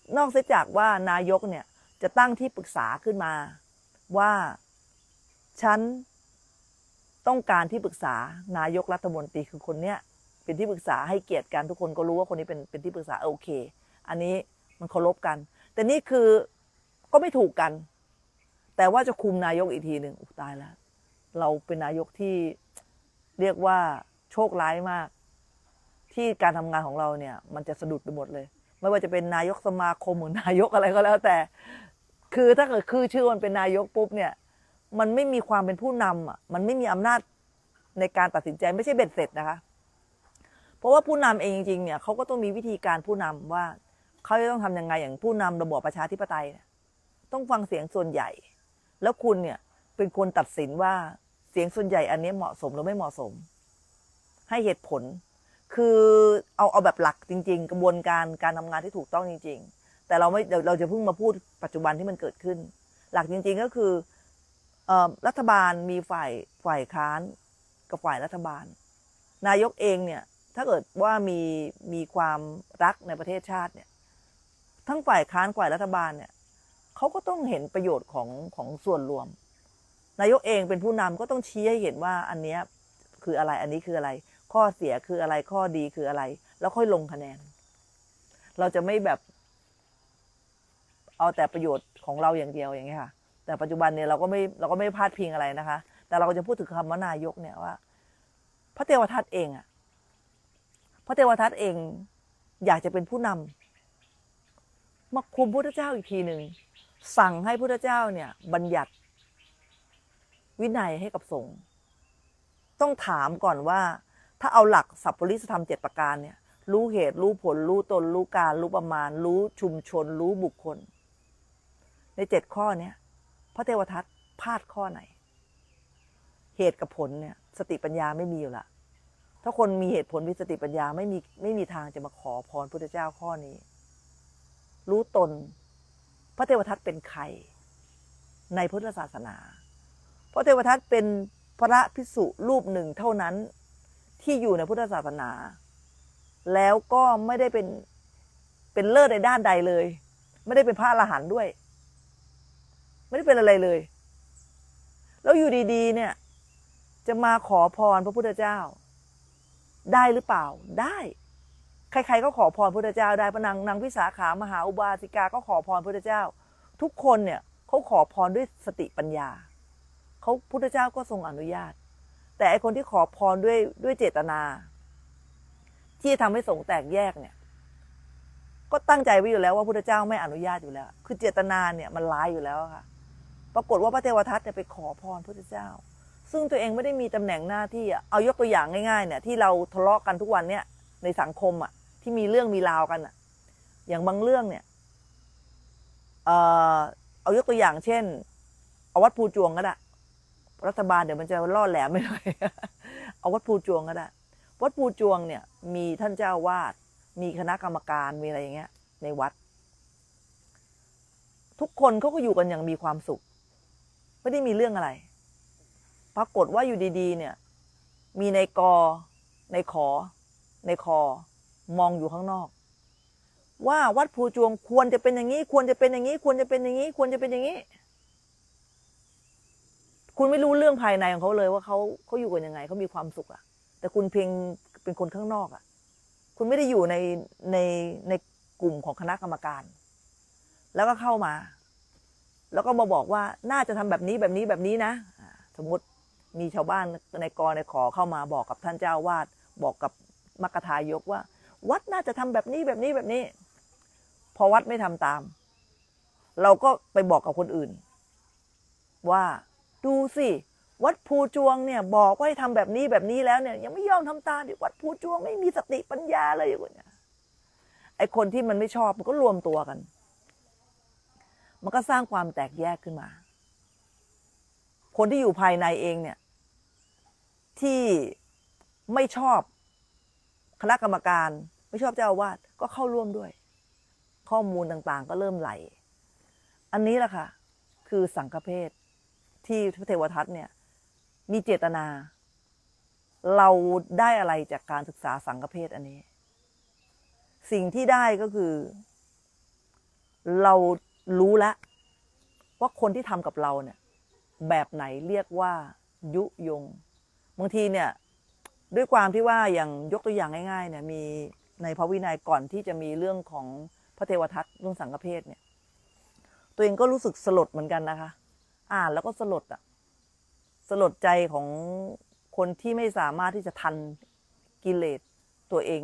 นอกเสียจากว่านายกเนี่ยจะตั้งที่ปรึกษาขึ้นมาว่าฉันต้องการที่ปรึกษานายกรัฐมนตรีคือคนเนี้ยเป็นที่ปรึกษาให้เกียรติกันทุกคนก็รู้ว่าคนนี้เป็นเป็นที่ปรึกษาโอเคอันนี้มันเคารพกันแต่นี่คือก็ไม่ถูกกันแต่ว่าจะคุมนายกอีกทีหนึ่งตายแล้วเราเป็นนายกที่เรียกว่าโชคร้ายมากที่การทำงานของเราเนี่ยมันจะสะดุดไปหมดเลยไม่ว่าจะเป็นนายกสมาคมหรือนายกอะไรก็แล้วแต่คือถ้าเกิดคือชื่อมันเป็นนายกปุ๊บเนี่ยมันไม่มีความเป็นผู้นำอ่ะมันไม่มีอำนาจในการตัดสินใจไม่ใช่เบ็ดเสร็จนะคะเพราะว่าผู้นำเองจริงๆเนี่ยเขาก็ต้องมีวิธีการผู้นำว่าเขาจะต้องทำยังไงอย่างผู้นำระบอบประชาธิปไตยต้องฟังเสียงส่วนใหญ่แล้วคุณเนี่ยเป็นคนตัดสินว่าเสียงส่วนใหญ่อันนี้เหมาะสมหรือไม่เหมาะสมให้เหตุผลคือเอาเอาแบบหลักจริงๆกระบวนการการทำงานที่ถูกต้องจริงๆแต่เราไม่เราจะเพิ่งมาพูดปัจจุบันที่มันเกิดขึ้นหลักจริงๆก็คือรัฐบาลมีฝ่ายฝ่ายค้านกับฝ่ายรัฐบาลนายกเองเนี่ยถ้าเกิดว่ามีมีความรักในประเทศชาติเนี่ยทั้งฝ่ายค้านฝ่ายรัฐบาลเนี่ยเขาก็ต้องเห็นประโยชน์ของของส่วนรวมนายกเองเป็นผู้นำก็ต้องชี้ให้เห็นว่าอันนี้คืออะไรอันนี้คืออะไรข้อเสียคืออะไรข้อดีคืออะไรแล้วค่อยลงคะแนนเราจะไม่แบบเอาแต่ประโยชน์ของเราอย่างเดียวอย่างเงี้ยค่ะแต่ปัจจุบันเนี่ยเราก็ไม่เราก็ไม่พลาดพิงอะไรนะคะแต่เราจะพูดถึงคำว่านายกเนี่ยว่าพระเทวทัตเองอ่ะพระเทวทัตเองอยากจะเป็นผู้นำมาคุมพระพุทธเจ้าอีกทีหนึ่งสั่งให้พระพุทธเจ้าเนี่ยบัญญัติวินัยให้กับสงฆ์ต้องถามก่อนว่าถ้าเอาหลักสัพปริสธรรมเจ็ดประการเนี่ยรู้เหตุรู้ผลรู้ตนรู้การรู้ประมาณรู้ชุมชนรู้บุคคลในเจ็ดข้อนี้พระเทวทัตพลาดข้อไหนเหตุกับผลเนี่ยสติปัญญาไม่มีอยู่ละถ้าคนมีเหตุผลมีสติปัญญาไม่มีไม่มีทางจะมาขอพรพระพุทธเจ้าข้อนี้รู้ตนพระเทวทัตเป็นใครในพุทธศาสนาพระเทวทัตเป็นพระภิกษุรูปหนึ่งเท่านั้นที่อยู่ในพุทธศาสนาแล้วก็ไม่ได้เป็นเป็นเลิศในด้านใดเลยไม่ได้เป็นพระอรหันต์ด้วยไม่ได้เป็นอะไรเลยแล้วอยู่ดีๆเนี่ยจะมาขอพรพระพุทธเจ้าได้หรือเปล่าได้ใครๆก็ขอพรพระพุทธเจ้าได้พระนางนางวิสาขามหาอุบาสิกาก็ขอพรพระพุทธเจ้าทุกคนเนี่ยเขาขอพรด้วยสติปัญญาเขาพุทธเจ้าก็ทรงอนุญาตแต่ไอคนที่ขอพรด้วยด้วยเจตนาที่ทำให้สงฆ์แตกแยกเนี่ยก็ตั้งใจไว้อยู่แล้วว่าพุทธเจ้าไม่อนุญาตอยู่แล้วคือเจตนาเนี่ยมันร้ายอยู่แล้วค่ะปรากฏว่าพระเทวทัตเนี่ยไปขอพรพุทธเจ้าซึ่งตัวเองไม่ได้มีตำแหน่งหน้าที่เอายกตัวอย่างง่ายๆเนี่ยที่เราทะเลาะกันทุกวันเนี่ยในสังคมอ่ะที่มีเรื่องมีราวกันอ่ะอย่างบางเรื่องเนี่ยเอ่อเอายกตัวอย่างเช่นเอาวัดภูจวงก็ได้รัฐบาลเดี๋ยวมันจะล่อแหลมไม่หน่อยเอาวัดภูจวงก็ได้วัดภูจวงเนี่ยมีท่านเจ้าวาดมีคณะกรรมการมีอะไรอย่างเงี้ยในวัดทุกคนเขาก็อยู่กันอย่างมีความสุขไม่ได้มีเรื่องอะไรปรากฏว่าอยู่ดีๆเนี่ยมีในกอในขอในคอมองอยู่ข้างนอกว่าวัดภูจวงควรจะเป็นอย่างนี้ควรจะเป็นอย่างนี้ควรจะเป็นอย่างนี้ควรจะเป็นอย่างนี้คุณไม่รู้เรื่องภายในของเขาเลยว่าเขาเขาอยู่กันยังไงเขามีความสุขอะแต่คุณเพียงเป็นคนข้างนอกอะคุณไม่ได้อยู่ในในในกลุ่มของคณะกรรมการแล้วก็เข้ามาแล้วก็มาบอกว่าน่าจะทำแบบนี้แบบนี้แบบนี้นะสมมติมีชาวบ้านในกอในขอเข้ามาบอกกับท่านเจ้าวาดบอกกับมัคคทายกว่าวัดน่าจะทำแบบนี้แบบนี้แบบนี้พอวัดไม่ทำตามเราก็ไปบอกกับคนอื่นว่าดูสิวัดภูจวงเนี่ยบอกว่าให้ทำแบบนี้แบบนี้แล้วเนี่ยยังไม่ยอมทำตามดิวัดภูจวงไม่มีสติปัญญาเลยอย่างเงี้ยไอคนที่มันไม่ชอบมันก็รวมตัวกันมันก็สร้างความแตกแยกขึ้นมาคนที่อยู่ภายในเองเนี่ยที่ไม่ชอบคณะกรรมการไม่ชอบเจ้าอาวาสก็เข้าร่วมด้วยข้อมูลต่างๆก็เริ่มไหลอันนี้แหละค่ะคือสังฆเพศที่พระเทวทัตเนี่ยมีเจตนาเราได้อะไรจากการศึกษาสังฆเพศอันนี้สิ่งที่ได้ก็คือเรารู้แล้วว่าคนที่ทำกับเราเนี่ยแบบไหนเรียกว่ายุยงบางทีเนี่ยด้วยความที่ว่าอย่างยกตัวอย่างง่ายๆเนี่ยมีในพระวินัยก่อนที่จะมีเรื่องของพระเทวทัตเรื่องสังฆเพศเนี่ยตัวเองก็รู้สึกสลดเหมือนกันนะคะอ่านแล้วก็สลดอะสลดใจของคนที่ไม่สามารถที่จะทันกิเลสตัวเอง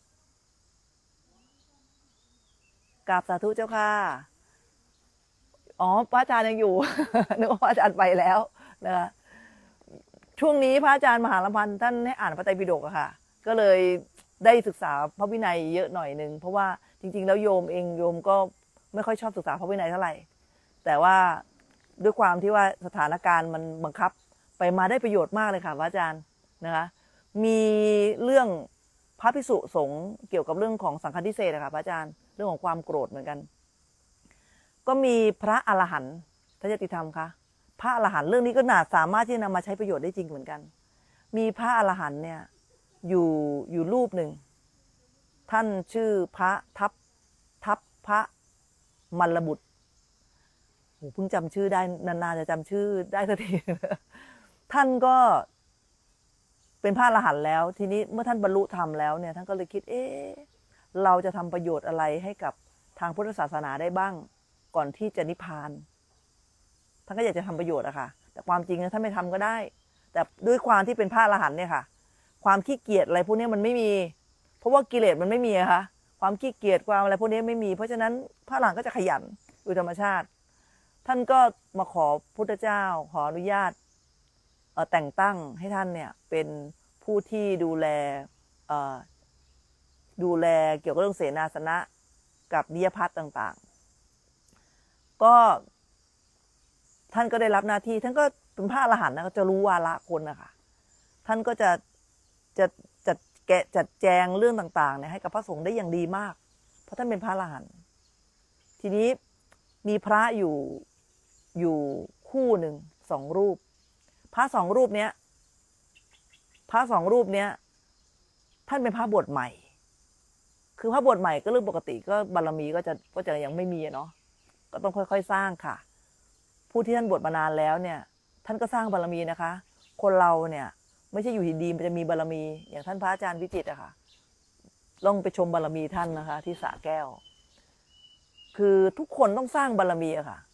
กราบสาธุเจ้าค่ะอ๋อพระอาจารย์ยังอยู่ นึกว่าพระอาจารย์ไปแล้วนะคะช่วงนี้พระอาจารย์มหาลพันธ์ท่านให้อ่านพระไตรปิฎกอะค่ะก็เลยได้ศึกษาพระวินัยเยอะหน่อยนึงเพราะว่าจริงๆแล้วโยมเองโยมก็ไม่ค่อยชอบศึกษาพระวินัยเท่าไหร่แต่ว่าด้วยความที่ว่าสถานการณ์มันบังคับไปมาได้ประโยชน์มากเลยค่ะพระอาจารย์นะคะมีเรื่องพระภิกษุสงฆ์เกี่ยวกับเรื่องของสังฆทิเศษอะค่ะพระอาจารย์เรื่องของความโกรธเหมือนกันก็มีพระอรหันต์ท่านญาติธรรมคะพระอรหันต์เรื่องนี้ก็น่าสามารถที่จะนำมาใช้ประโยชน์ได้จริงเหมือนกันมีพระอรหันต์เนี่ยอยู่อยู่รูปหนึ่งท่านชื่อพระทัพทัพพระมัลลบุตรโหเพิ่งจำชื่อได้นานๆจะจำชื่อได้สักทีท่านก็เป็นพระอรหันต์แล้วทีนี้เมื่อท่านบรรลุธรรมแล้วเนี่ยท่านก็เลยคิดเอ๊ะเราจะทำประโยชน์อะไรให้กับทางพุทธศาสนาได้บ้างก่อนที่จะนิพพานท่านก็อยากจะทำประโยชน์อะค่ะแต่ความจริงท่านไม่ทำก็ได้แต่ด้วยความที่เป็นพระอรหันต์เนี่ยค่ะความขี้เกียจอะไรพวกนี้มันไม่มีเพราะว่ากิเลสมันไม่มีอะค่ะความขี้เกียจความอะไรพวกนี้ไม่มีเพราะฉะนั้นพระอรหันต์ก็จะขยันโดยธรรมชาติท่านก็มาขอพุทธเจ้าขออนุญาตแต่งตั้งให้ท่านเนี่ยเป็นผู้ที่ดูแลดูแลเกี่ยวกับเรื่องเสนาสนะกับนิยพัฒน์ต่างๆก็ท่านก็ได้รับหน้าที่ท่านก็เป็นพระอรหันต์นะก็จะรู้วาระคนนะคะท่านก็จะจะจัดแกะจัดแจงเรื่องต่างๆเนี่ยให้กับพระสงฆ์ได้อย่างดีมากเพราะท่านเป็นพระอรหันต์ทีนี้มีพระอยู่อยู่คู่หนึ่งสองรูปพระสองรูปเนี้ยพระสองรูปเนี้ยท่านเป็นพระบวชใหม่คือพระบวชใหม่ก็เรื่องปกติก็บารมีก็จะก็จะยังไม่มีเนาะก็ต้องค่อยๆสร้างค่ะผู้ที่ท่านบวชมานานแล้วเนี่ยท่านก็สร้างบารมีนะคะคนเราเนี่ยไม่ใช่อยู่ดีๆมันจะมีบารมีอย่างท่านพระอาจารย์วิจิตรอะค่ะลองไปชมบารมีท่านนะคะที่สระแก้วคือทุกคนต้องสร้างบารมีอะค่ะ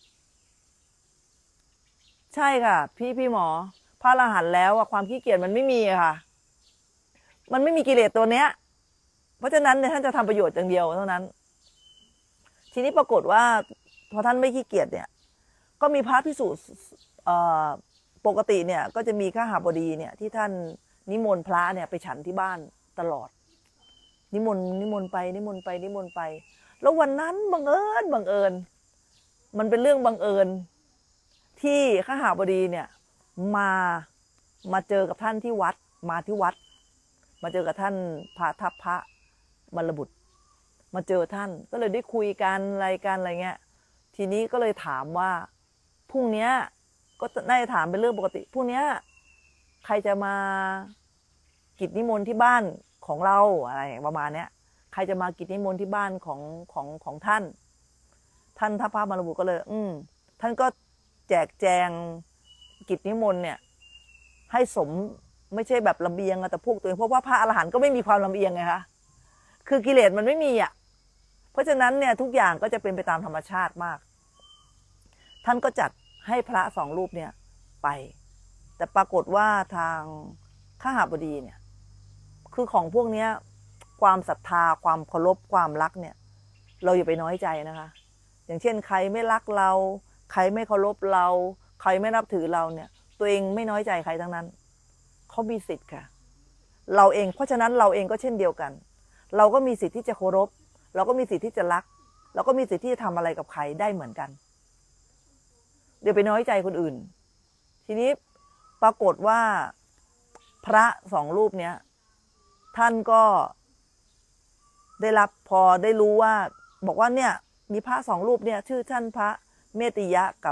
ใช่ค่ะพี่พี่หมอพระอรหันต์แล้วอะความขี้เกียจมันไม่มีอะค่ะมันไม่มีกิเลสตัวเนี้ยเพราะฉะนั้นเนี่ยท่านจะทำประโยชน์อย่างเดียวเท่านั้นทีนี้ปรากฏว่าพอท่านไม่ขี้เกียจเนี่ยก็มีพระภิกษุปกติเนี่ยก็จะมีข้าหบดีเนี่ยที่ท่านนิมนต์พระเนี่ยไปฉันที่บ้านตลอดนิมนต์นิมนต์ไปนิมนต์ไปนิมนต์ไปแล้ววันนั้นบังเอิญบังเอิญมันเป็นเรื่องบังเอิญที่ข้าหบดีเนี่ยมามาเจอกับท่านที่วัดมาที่วัดมาเจอกับท่านพระทัพพระมัลลบุตรมาเจอท่านก็เลยได้คุยกันอะไรกันอะไรเงี้ยทีนี้ก็เลยถามว่าพรุ่งนี้ก็น่าจะถามเป็นเรื่องปกติพรุ่งนี้ใครจะมากิจนิมนต์ที่บ้านของเราอะไรประมาณเนี้ยใครจะมากิจนิมนต์ที่บ้านของของของท่านท่านทัพพระมัลลบุตรก็เลยอืมท่านก็แจกแจงกิจนิมนต์เนี่ยให้สมไม่ใช่แบบลำเอียงแต่พวกตัวเองเพราะว่าพระอรหันต์ก็ไม่มีความลำเอียงไงคะคือกิเลสมันไม่มีอ่ะเพราะฉะนั้นเนี่ยทุกอย่างก็จะเป็นไปตามธรรมชาติมากท่านก็จัดให้พระสองรูปเนี่ยไปแต่ปรากฏว่าทางข้าหบดีเนี่ยคือของพวกเนี้ยความศรัทธาความเคารพความรักเนี่ยเราอย่าไปน้อยใจนะคะอย่างเช่นใครไม่รักเราใครไม่เคารพเราใครไม่นับถือเราเนี่ยตัวเองไม่น้อยใจใครทั้งนั้นเขามีสิทธิ์ค่ะเราเองเพราะฉะนั้นเราเองก็เช่นเดียวกันเราก็มีสิทธิ์ที่จะเคารพเราก็มีสิทธิ์ที่จะรักเราก็มีสิทธิ์ที่จะทำอะไรกับใครได้เหมือนกันเดี๋ยวไปน้อยใจคนอื่นทีนี้ปรากฏว่าพระสองรูปเนี้ยท่านก็ได้รับพอได้รู้ว่าบอกว่าเนี่ยมีพระสองรูปเนี่ยชื่อท่านพระเมติยะกับ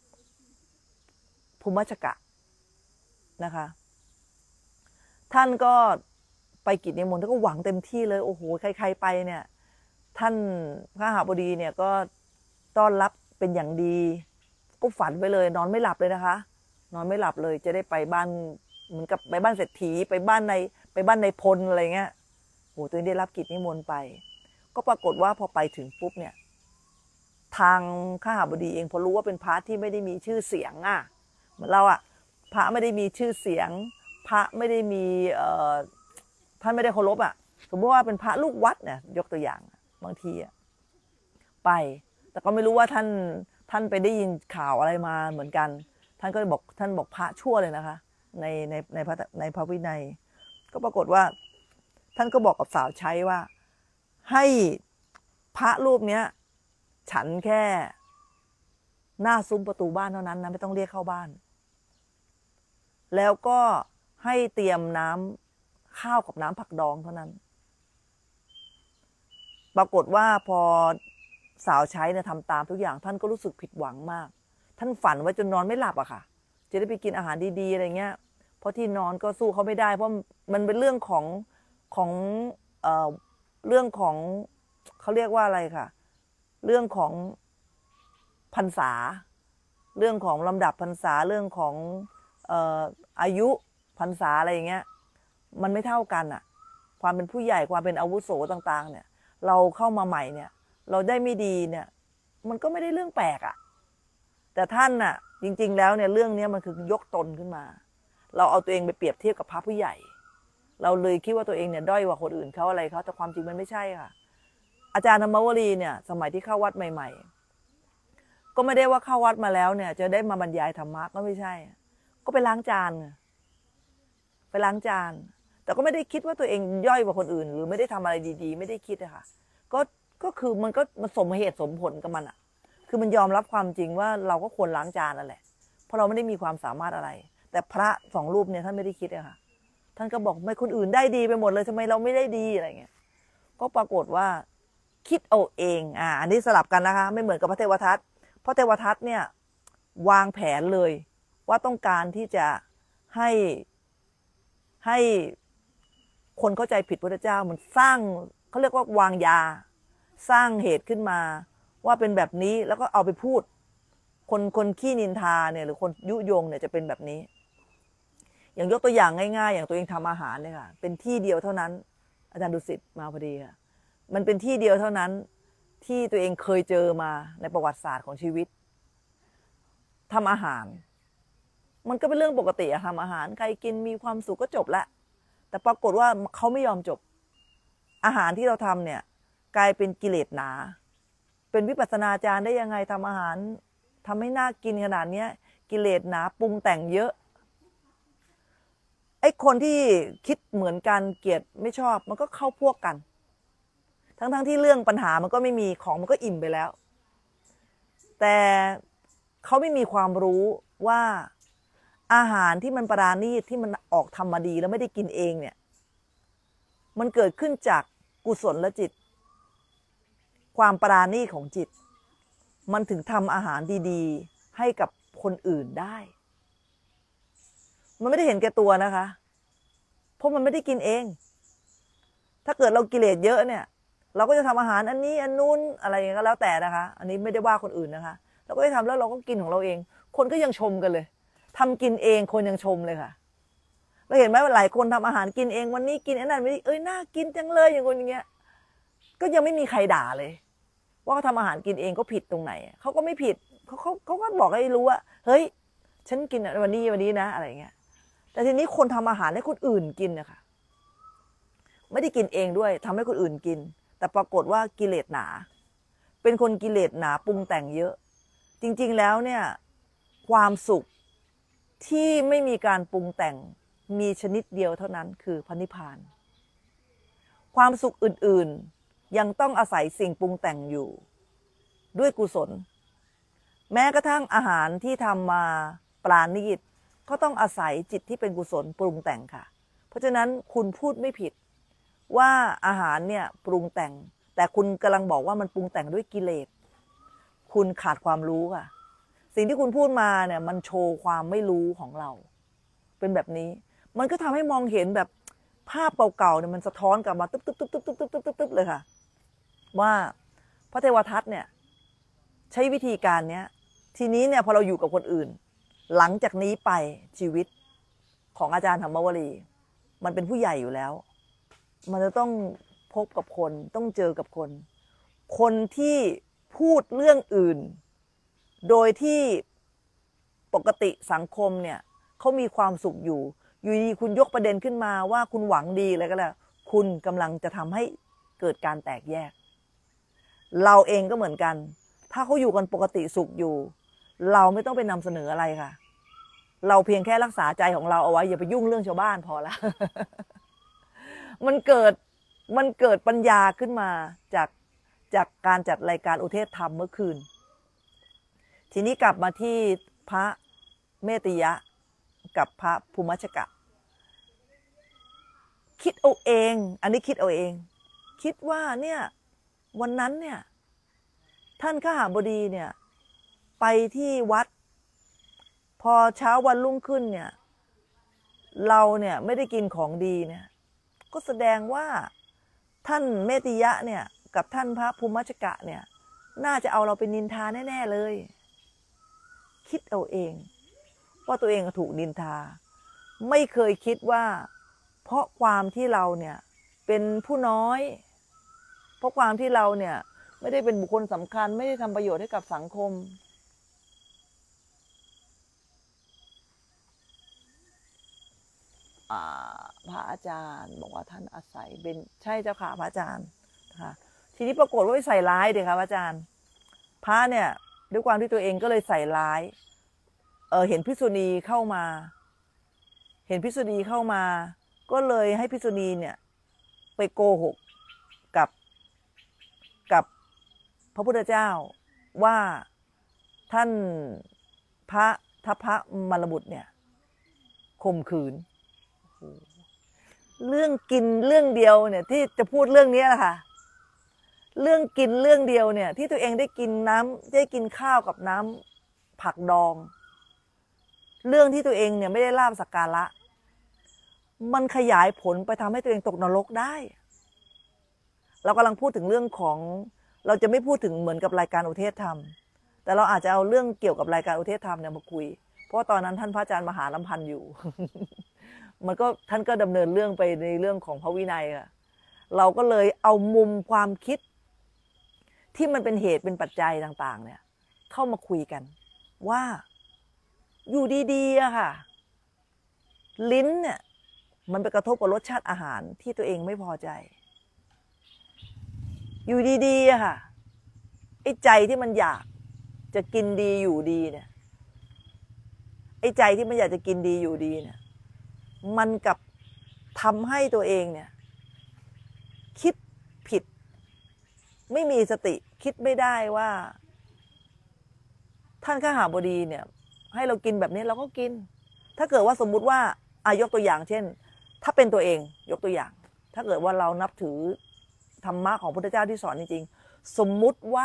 ภูมิชกะนะคะท่านก็ไปกิจนิมนต์ท่านก็หวังเต็มที่เลยโอ้โหใครๆไปเนี่ยท่านพระหบดีเนี่ยก็ต้อนรับเป็นอย่างดีก็ฝันไปเลยนอนไม่หลับเลยนะคะนอนไม่หลับเลยจะได้ไปบ้านเหมือนกับไปบ้านเศรษฐีไปบ้านในไปบ้านในพลอะไรเงี้ยโหตัวเองได้รับกิจนิมนต์ไปก็ปรากฏว่าพอไปถึงปุ๊บเนี่ยทางข้าบดีเองพอรู้ว่าเป็นพระที่ไม่ได้มีชื่อเสียงอ่ะเหมือนเราอ่ะพระไม่ได้มีชื่อเสียงพระไม่ได้มีเอ่อท่านไม่ได้เคารพอ่ะสมมติว่าเป็นพระลูกวัดเนี่ยยกตัวอย่างบางทีอ่ะไปแต่ก็ไม่รู้ว่าท่านท่านไปได้ยินข่าวอะไรมาเหมือนกันท่านก็บอกท่านบอกพระชั่วเลยนะคะในในในพระในพระวินัยก็ปรากฏว่าท่านก็บอกกับสาวใช้ว่าให้พระรูปเนี้ยฉันแค่หน้าซุ้มประตูบ้านเท่านั้นนะไม่ต้องเรียกเข้าบ้านแล้วก็ให้เตรียมน้ำข้าวกับน้ำผักดองเท่านั้นปรากฏว่าพอสาวใช้เนี่ยทำตามทุกอย่างท่านก็รู้สึกผิดหวังมากท่านฝันไว้จนนอนไม่หลับอะค่ะจะได้ไปกินอาหารดีๆอะไรเงี้ยเพราะที่นอนก็สู้เขาไม่ได้เพราะมันเป็นเรื่องของของเอ่อเรื่องของเขาเรียกว่าอะไรค่ะเรื่องของพรรษาเรื่องของลำดับพรรษาเรื่องของเอ่ออายุพรรษาอะไรอย่างเงี้ยมันไม่เท่ากันอะความเป็นผู้ใหญ่ความเป็นอาวุโสต่างๆเนี่ยเราเข้ามาใหม่เนี่ยเราได้ไม่ดีเนี่ยมันก็ไม่ได้เรื่องแปลกอะแต่ท่านน่ะจริงๆแล้วเนี่ยเรื่องนี้มันคือยกตนขึ้นมาเราเอาตัวเองไปเปรียบเทียบกับพระผู้ใหญ่เราเลยคิดว่าตัวเองเนี่ยด้อยกว่าคนอื่นเขาอะไรเขาแต่ความจริงมันไม่ใช่ค่ะอาจารย์ธรรมวลีเนี่ยสมัยที่เข้าวัดใหม่ๆก็ไม่ได้ว่าเข้าวัดมาแล้วเนี่ยจะได้มาบรรยายธรรมะก็ไม่ใช่ก็ไปล้างจานไปล้างจานแต่ก็ไม่ได้คิดว่าตัวเองย่อยกว่าคนอื่นหรือไม่ได้ทำอะไรดีๆไม่ได้คิดอะค่ะก็ก็คือมันก็มันสมเหตุสมผลกับมันอะคือมันยอมรับความจริงว่าเราก็ควรล้างจานนั่นแหละเพราะเราไม่ได้มีความสามารถอะไรแต่พระสองรูปเนี่ยท่านไม่ได้คิดอะค่ะท่านก็บอกไม่คนอื่นได้ดีไปหมดเลยทำไมเราไม่ได้ดีอะไรเงี้ยก็ปรากฏว่าคิดเอาเองอ่าอันนี้สลับกันนะคะไม่เหมือนกับพระเทวทัตพระเทวทัตเนี่ยวางแผนเลยว่าต้องการที่จะให้ให้คนเข้าใจผิดพระเจ้ามันสร้างเขาเรียกว่าวางยาสร้างเหตุขึ้นมาว่าเป็นแบบนี้แล้วก็เอาไปพูดคนคนขี้นินทาเนี่ยหรือคนยุยงเนี่ยจะเป็นแบบนี้อย่างยกตัวอย่างง่ายๆอย่างตัวเองทำอาหารเนี่ยค่ะเป็นที่เดียวเท่านั้นอาจารย์ดุสิตมาพอดีค่ะมันเป็นที่เดียวเท่านั้นที่ตัวเองเคยเจอมาในประวัติศาสตร์ของชีวิตทำอาหารมันก็เป็นเรื่องปกติอะทำอาหารใครกินมีความสุขก็จบละแต่ปรากฏว่าเขาไม่ยอมจบอาหารที่เราทำเนี่ยกลายเป็นกิเลสหนาเป็นวิปัสสนาจารย์ได้ยังไงทำอาหารทำให้น่ากินขนาดนี้กิเลสหนาปรุงแต่งเยอะไอ้คนที่คิดเหมือนกันเกลียดไม่ชอบมันก็เข้าพวกกันทั้งๆที่เรื่องปัญหามันก็ไม่มีของมันก็อิ่มไปแล้วแต่เขาไม่มีความรู้ว่าอาหารที่มันปราณีตที่มันออกทำมาดีแล้วไม่ได้กินเองเนี่ยมันเกิดขึ้นจากกุศลและจิตความปราณีตของจิตมันถึงทำอาหารดีๆให้กับคนอื่นได้มันไม่ได้เห็นแก่ตัวนะคะเพราะมันไม่ได้กินเองถ้าเกิดเรากิเลสเยอะเนี่ยเราก็จะทำอาหารอันนี้อันนู้นอะไรอย่างเงี้ยก็แล้วแต่นะคะอันนี้ไม่ได้ว่าคนอื่นนะคะเราก็ได้ทำแล้วเราก็กินของเราเองคนก็ยังชมกันเลยทำกินเองคนยังชมเลยค่ะเราเห็นไหมว่าหลายคนทำอาหารกินเองวันนี้กินอันนั้นไม่เอ้ยน่ากินจังเลยอย่างคนอย่างเงี้ยก็ยังไม่มีใครด่าเลยว่าเขาทำอาหารกินเองก็ผิดตรงไหนเขาก็ไม่ผิดเขาเขาเขาก็บอกให้รู้ว่าเฮ้ยฉันกินวันนี้วันนี้นะอะไรเงี้ยแต่ทีนี้คนทำอาหารให้คนอื่นกินนะคะไม่ได้กินเองด้วยทำให้คนอื่นกินแต่ปรากฏว่ากิเลสหนาเป็นคนกิเลสหนาปรุงแต่งเยอะจริงๆแล้วเนี่ยความสุขที่ไม่มีการปรุงแต่งมีชนิดเดียวเท่านั้นคือพระนิพพานความสุขอื่นๆยังต้องอาศัยสิ่งปรุงแต่งอยู่ด้วยกุศลแม้กระทั่งอาหารที่ทำมาปราณีตก็ต้องอาศัยจิตที่เป็นกุศลปรุงแต่งค่ะเพราะฉะนั้นคุณพูดไม่ผิดว่าอาหารเนี่ยปรุงแต่งแต่คุณกำลังบอกว่ามันปรุงแต่งด้วยกิเลสคุณขาดความรู้ค่ะสิ่งที่คุณพูดมาเนี่ยมันโชว์ความไม่รู้ของเราเป็นแบบนี้มันก็ทำให้มองเห็นแบบภาพเก่าๆเนี่ยมันสะท้อนกลับมาตึ๊บตึ๊บตึ๊บตึ๊บตึ๊บตึ๊บตึ๊บเลยค่ะว่าพระเทวทัตเนี่ยใช้วิธีการเนี้ยทีนี้เนี่ยพอเราอยู่กับคนอื่นหลังจากนี้ไปชีวิตของอาจารย์ธรรมวลีมันเป็นผู้ใหญ่อยู่แล้วมันจะต้องพบกับคนต้องเจอกับคนคนที่พูดเรื่องอื่นโดยที่ปกติสังคมเนี่ยเขามีความสุขอยู่อยู่ดีคุณยกประเด็นขึ้นมาว่าคุณหวังดีอะไรก็แล้วคุณกำลังจะทำให้เกิดการแตกแยกเราเองก็เหมือนกันถ้าเขาอยู่กันปกติสุขอยู่เราไม่ต้องไปนำเสนออะไรค่ะเราเพียงแค่รักษาใจของเราเอาไว้อย่าไปยุ่งเรื่องชาวบ้านพอละ มันเกิดมันเกิดปัญญาขึ้นมาจากจากการจัดรายการอุเทศธรรมเมื่อคืนทีนี้กลับมาที่พระเมตยะกับพระภูมิชกะคิดเอาเองอันนี้คิดเอาเองคิดว่าเนี่ยวันนั้นเนี่ยท่านขหบดีเนี่ยไปที่วัดพอเช้าวันรุ่งขึ้นเนี่ยเราเนี่ยไม่ได้กินของดีเนี่ยก็แสดงว่าท่านเมตยะเนี่ยกับท่านพระภูมิชกะเนี่ยน่าจะเอาเราเป็นนินทาแน่ๆเลยคิดเอาเองว่าตัวเองถูกนินทาไม่เคยคิดว่าเพราะความที่เราเนี่ยเป็นผู้น้อยเพราะความที่เราเนี่ยไม่ได้เป็นบุคคลสำคัญไม่ได้ทำประโยชน์ให้กับสังคมพระอาจารย์บอกว่าท่านอาศัยเป็นใช่เจ้าค่ะพระอาจารย์ค่ะทีนี้ปรากฏว่าไปใส่ร้ายเด็กค่ะพระอาจารย์พระเนี่ยด้วยความที่ตัวเองก็เลยใส่ร้ายเออเห็นภิกษุณีเข้ามาเห็นภิกษุณีเข้ามาก็เลยให้ภิกษุณีเนี่ยไปโกหกกับกับพระพุทธเจ้าว่าท่านพระทัพพระมรบุตรเนี่ยข่มขืนเรื่องกินเรื่องเดียวเนี่ยที่จะพูดเรื่องนี้แหละค่ะเรื่องกินเรื่องเดียวเนี่ยที่ตัวเองได้กินน้ำได้กินข้าวกับน้ำผักดองเรื่องที่ตัวเองเนี่ยไม่ได้ลาภสักการะมันขยายผลไปทำให้ตัวเองตกนรกได้เรากำลังพูดถึงเรื่องของเราจะไม่พูดถึงเหมือนกับรายการอุเทศธรรมแต่เราอาจจะเอาเรื่องเกี่ยวกับรายการอุเทศธรรมเนี่ยมาคุยเพราะตอนนั้นท่านพระอาจารย์มหาลำพันธ์อยู่ มันก็ท่านก็ดำเนินเรื่องไปในเรื่องของพระวินัยค่ะเราก็เลยเอามุมความคิดที่มันเป็นเหตุเป็นปัจจัยต่างๆเนี่ยเข้ามาคุยกันว่าอยู่ดีๆอะค่ะลิ้นเนี่ยมันไปกระทบกับรสชาติอาหารที่ตัวเองไม่พอใจอยู่ดีๆอะค่ะไอ้ใจที่มันอยากจะกินดีอยู่ดีเนี่ยไอ้ใจที่มันอยากจะกินดีอยู่ดีเนี่ยมันกับทำให้ตัวเองเนี่ยคิดผิดไม่มีสติคิดไม่ได้ว่าท่านขหบดีเนี่ยให้เรากินแบบนี้เราก็กินถ้าเกิดว่าสมมุติว่าอายกตัวอย่างเช่นถ้าเป็นตัวเองยกตัวอย่างถ้าเกิดว่าเรานับถือธรรมะของพระพุทธเจ้าที่สอนจริงๆสมมุติว่า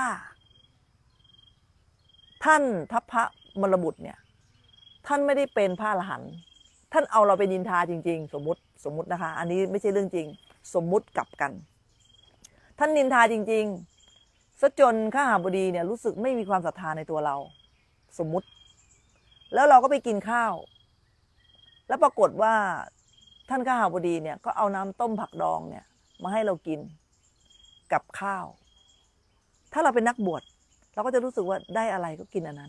ท่านทัพพระมรบุตรเนี่ยท่านไม่ได้เป็นพระอรหันต์ท่านเอาเราไปนินทาจริงๆสมมุติสมมุตินะคะอันนี้ไม่ใช่เรื่องจริงสมมุติกลับกันท่านนินทาจริงๆซะจนขหบดีเนี่ยรู้สึกไม่มีความศรัทธาในตัวเราสมมุติแล้วเราก็ไปกินข้าวแล้วปรากฏว่าท่านขหบดีเนี่ยก็เอาน้ำต้มผักดองเนี่ยมาให้เรากินกับข้าวถ้าเราเป็นนักบวชเราก็จะรู้สึกว่าได้อะไรก็กินอันนั้น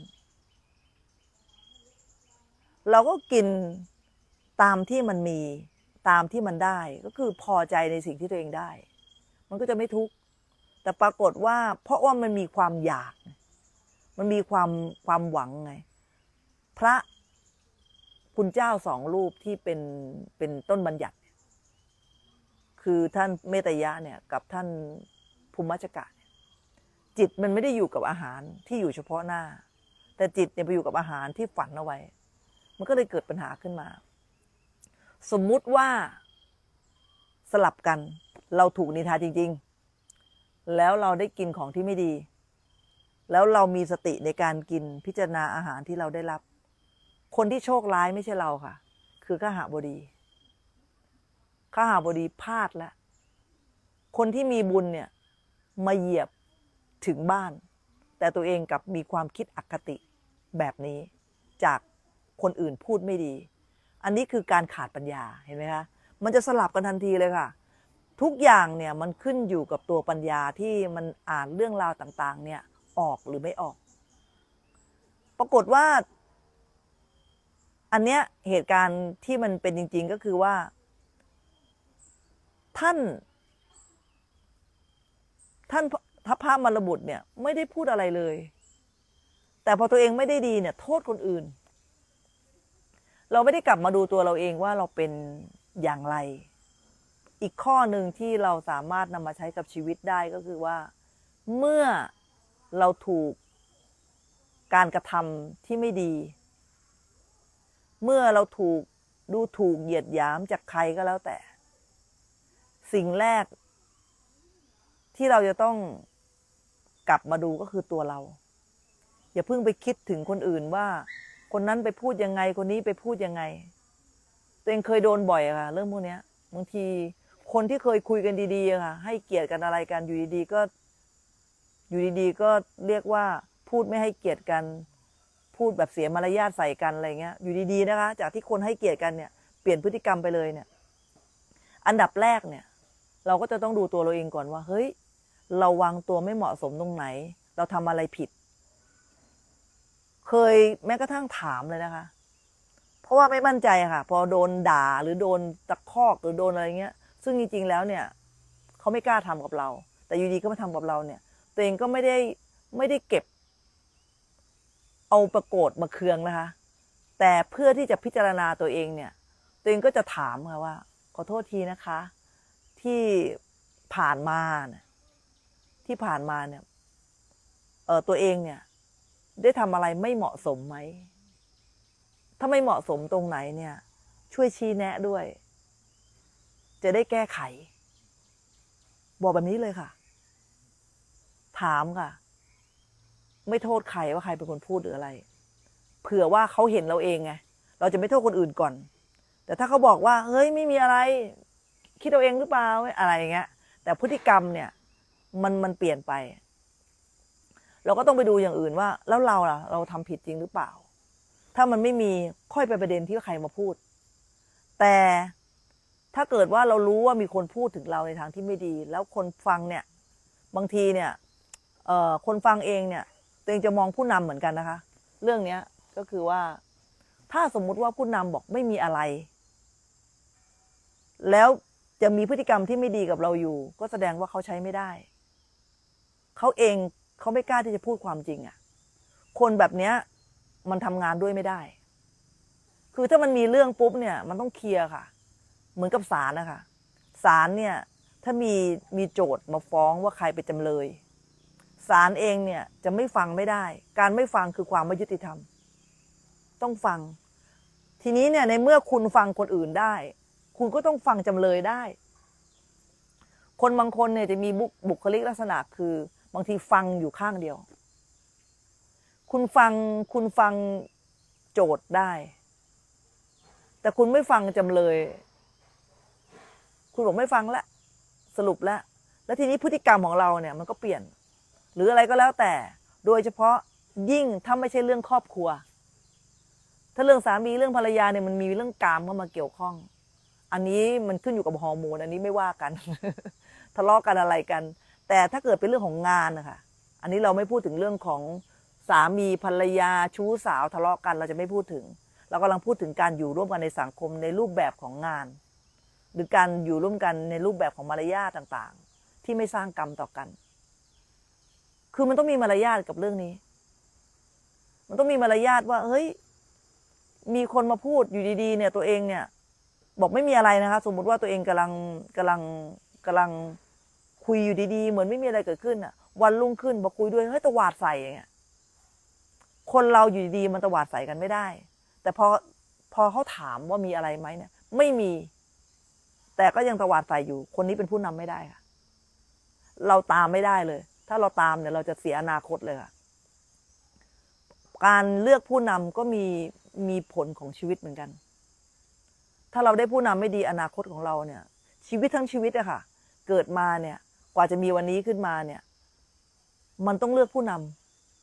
เราก็กินตามที่มันมีตามที่มันได้ก็คือพอใจในสิ่งที่ตัวเองได้มันก็จะไม่ทุกข์แต่ปรากฏว่าเพราะว่ามันมีความอยากมันมีความความหวังไงพระคุณเจ้าสองรูปที่เป็นเป็นต้นบัญญัติคือท่านเมตยะเนี่ยกับท่านภูมิชกะจิตมันไม่ได้อยู่กับอาหารที่อยู่เฉพาะหน้าแต่จิตเนี่ยไปอยู่กับอาหารที่ฝันเอาไว้มันก็เลยเกิดปัญหาขึ้นมาสมมุติว่าสลับกันเราถูกนินทาจริงๆแล้วเราได้กินของที่ไม่ดีแล้วเรามีสติในการกินพิจารณาอาหารที่เราได้รับคนที่โชคร้ายไม่ใช่เราค่ะคือขหบดีขหบดีพลาดแล้วคนที่มีบุญเนี่ยมาเหยียบถึงบ้านแต่ตัวเองกับมีความคิดอคติแบบนี้จากคนอื่นพูดไม่ดีอันนี้คือการขาดปัญญาเห็นไหมคะมันจะสลับกันทันทีเลยค่ะทุกอย่างเนี่ยมันขึ้นอยู่กับตัวปัญญาที่มันอ่านเรื่องราวต่างๆเนี่ยออกหรือไม่ออกปรากฏว่าอันเนี้ยเหตุการณ์ที่มันเป็นจริงๆก็คือว่าท่านท่านพระมรบุตรเนี่ยไม่ได้พูดอะไรเลยแต่พอตัวเองไม่ได้ดีเนี่ยโทษคนอื่นเราไม่ได้กลับมาดูตัวเราเองว่าเราเป็นอย่างไรอีกข้อหนึ่งที่เราสามารถนำมาใช้กับชีวิตได้ก็คือว่าเมื่อเราถูกการกระทำที่ไม่ดีเมื่อเราถูกดูถูกเหยียดหยามจากใครก็แล้วแต่สิ่งแรกที่เราจะต้องกลับมาดูก็คือตัวเราอย่าเพิ่งไปคิดถึงคนอื่นว่าคนนั้นไปพูดยังไงคนนี้ไปพูดยังไงตัวเองเคยโดนบ่อยอะค่ะเรื่องพวกนี้บางทีคนที่เคยคุยกันดีๆอะค่ะให้เกียรติกันอะไรกันอยู่ดีๆก็อยู่ดีๆก็เรียกว่าพูดไม่ให้เกียรติกันพูดแบบเสียมารยาทใส่กันอะไรเงี้ยอยู่ดีๆนะคะจากที่คนให้เกียรติกันเนี่ยเปลี่ยนพฤติกรรมไปเลยเนี่ยอันดับแรกเนี่ยเราก็จะต้องดูตัวเราเองก่อนว่าเฮ้ยเราวางตัวไม่เหมาะสมตรงไหนเราทำอะไรผิดเคยแม้กระทั่งถามเลยนะคะเพราะว่าไม่มั่นใจค่ะพอโดนด่าหรือโดนตะคอกหรือโดนอะไรเงี้ยซึ่งจริงๆแล้วเนี่ยเขาไม่กล้าทำกับเราแต่อยู่ดีก็มาทำกับเราเนี่ยตัวเองก็ไม่ได้ไม่ได้เก็บเอาประโกฏมาเคืองนะคะแต่เพื่อที่จะพิจารณาตัวเองเนี่ยตัวเองก็จะถามค่ะว่าขอโทษทีนะคะที่ผ่านมาเนี่ยที่ผ่านมาเนี่ยเออตัวเองเนี่ยได้ทำอะไรไม่เหมาะสมไหมถ้าไม่เหมาะสมตรงไหนเนี่ยช่วยชี้แนะด้วยจะได้แก้ไขบอกแบบนี้เลยค่ะถามค่ะไม่โทษใครว่าใครเป็นคนพูดหรืออะไรเผื่อว่าเขาเห็นเราเองไงเราจะไม่โทษคนอื่นก่อนแต่ถ้าเขาบอกว่าเฮ้ยไม่มีอะไรคิดเอาเองหรือเปล่าอะไรอย่างเงี้ยแต่พฤติกรรมเนี่ยมันมันเปลี่ยนไปเราก็ต้องไปดูอย่างอื่นว่าแล้วเราล่ะเราทำผิดจริงหรือเปล่าถ้ามันไม่มีค่อยไปประเด็นที่ใครมาพูดแต่ถ้าเกิดว่าเรารู้ว่ามีคนพูดถึงเราในทางที่ไม่ดีแล้วคนฟังเนี่ยบางทีเนี่ยเอ่อคนฟังเองเนี่ยตัวเองจะมองผู้นำเหมือนกันนะคะเรื่องนี้ก็คือว่าถ้าสมมุติว่าผู้นำบอกไม่มีอะไรแล้วจะมีพฤติกรรมที่ไม่ดีกับเราอยู่ก็แสดงว่าเขาใช้ไม่ได้เขาเองเขาไม่กล้าที่จะพูดความจริงอ่ะคนแบบเนี้ยมันทำงานด้วยไม่ได้คือถ้ามันมีเรื่องปุ๊บเนี่ยมันต้องเคลียร์ค่ะเหมือนกับศาลนะคะศาลเนี่ยถ้ามีมีโจทย์มาฟ้องว่าใครเป็นจำเลยศาลเองเนี่ยจะไม่ฟังไม่ได้การไม่ฟังคือความไม่ยุติธรรมต้องฟังทีนี้เนี่ยในเมื่อคุณฟังคนอื่นได้คุณก็ต้องฟังจำเลยได้คนบางคนเนี่ยจะมีบุคลิกลักษณะคือบางทีฟังอยู่ข้างเดียวคุณฟังคุณฟังโจทย์ได้แต่คุณไม่ฟังจำเลยคุณบอกไม่ฟังละสรุปแล้วแล้วทีนี้พฤติกรรมของเราเนี่ยมันก็เปลี่ยนหรืออะไรก็แล้วแต่โดยเฉพาะยิ่งถ้าไม่ใช่เรื่องครอบครัวถ้าเรื่องสามีเรื่องภรรยาเนี่ยมันมีเรื่องกามเข้ามาเกี่ยวข้องอันนี้มันขึ้นอยู่กับฮอร์โมนอันนี้ไม่ว่ากัน ทะเลาะกันอะไรกันแต่ถ้าเกิดเป็นเรื่องของงานนะคะอันนี้เราไม่พูดถึงเรื่องของสามีภรรยาชู้สาวทะเลาะกันเราจะไม่พูดถึงเรากำลังพูดถึงการอยู่ร่วมกันในสังคมในรูปแบบของงานหรือการอยู่ร่วมกันในรูปแบบของมารยาทต่างๆที่ไม่สร้างกรรมต่อกันคือมันต้องมีมารยาทกับเรื่องนี้มันต้องมีมารยาทว่าเฮ้ยมีคนมาพูดอยู่ดีๆเนี่ยตัวเองเนี่ยบอกไม่มีอะไรนะคะสมมติว่าตัวเองกำลังกำลังกำลังคุยอยู่ดีๆเหมือนไม่มีอะไรเกิดขึ้นอ่ะวันรุ่งขึ้นบอกคุยด้วยเฮ้ยตวาดใส่อย่างเงี้ยคนเราอยู่ดีๆมันตวาดใส่กันไม่ได้แต่พอพอเขาถามว่ามีอะไรไหมเนี่ยไม่มีแต่ก็ยังตวาดใส่อยู่คนนี้เป็นผู้นำไม่ได้ค่ะเราตามไม่ได้เลยถ้าเราตามเนี่ยเราจะเสียอนาคตเลยค่ะการเลือกผู้นำก็มีมีผลของชีวิตเหมือนกันถ้าเราได้ผู้นำไม่ดีอนาคตของเราเนี่ยชีวิตทั้งชีวิตอะค่ะเกิดมาเนี่ยกว่าจะมีวันนี้ขึ้นมาเนี่ยมันต้องเลือกผู้น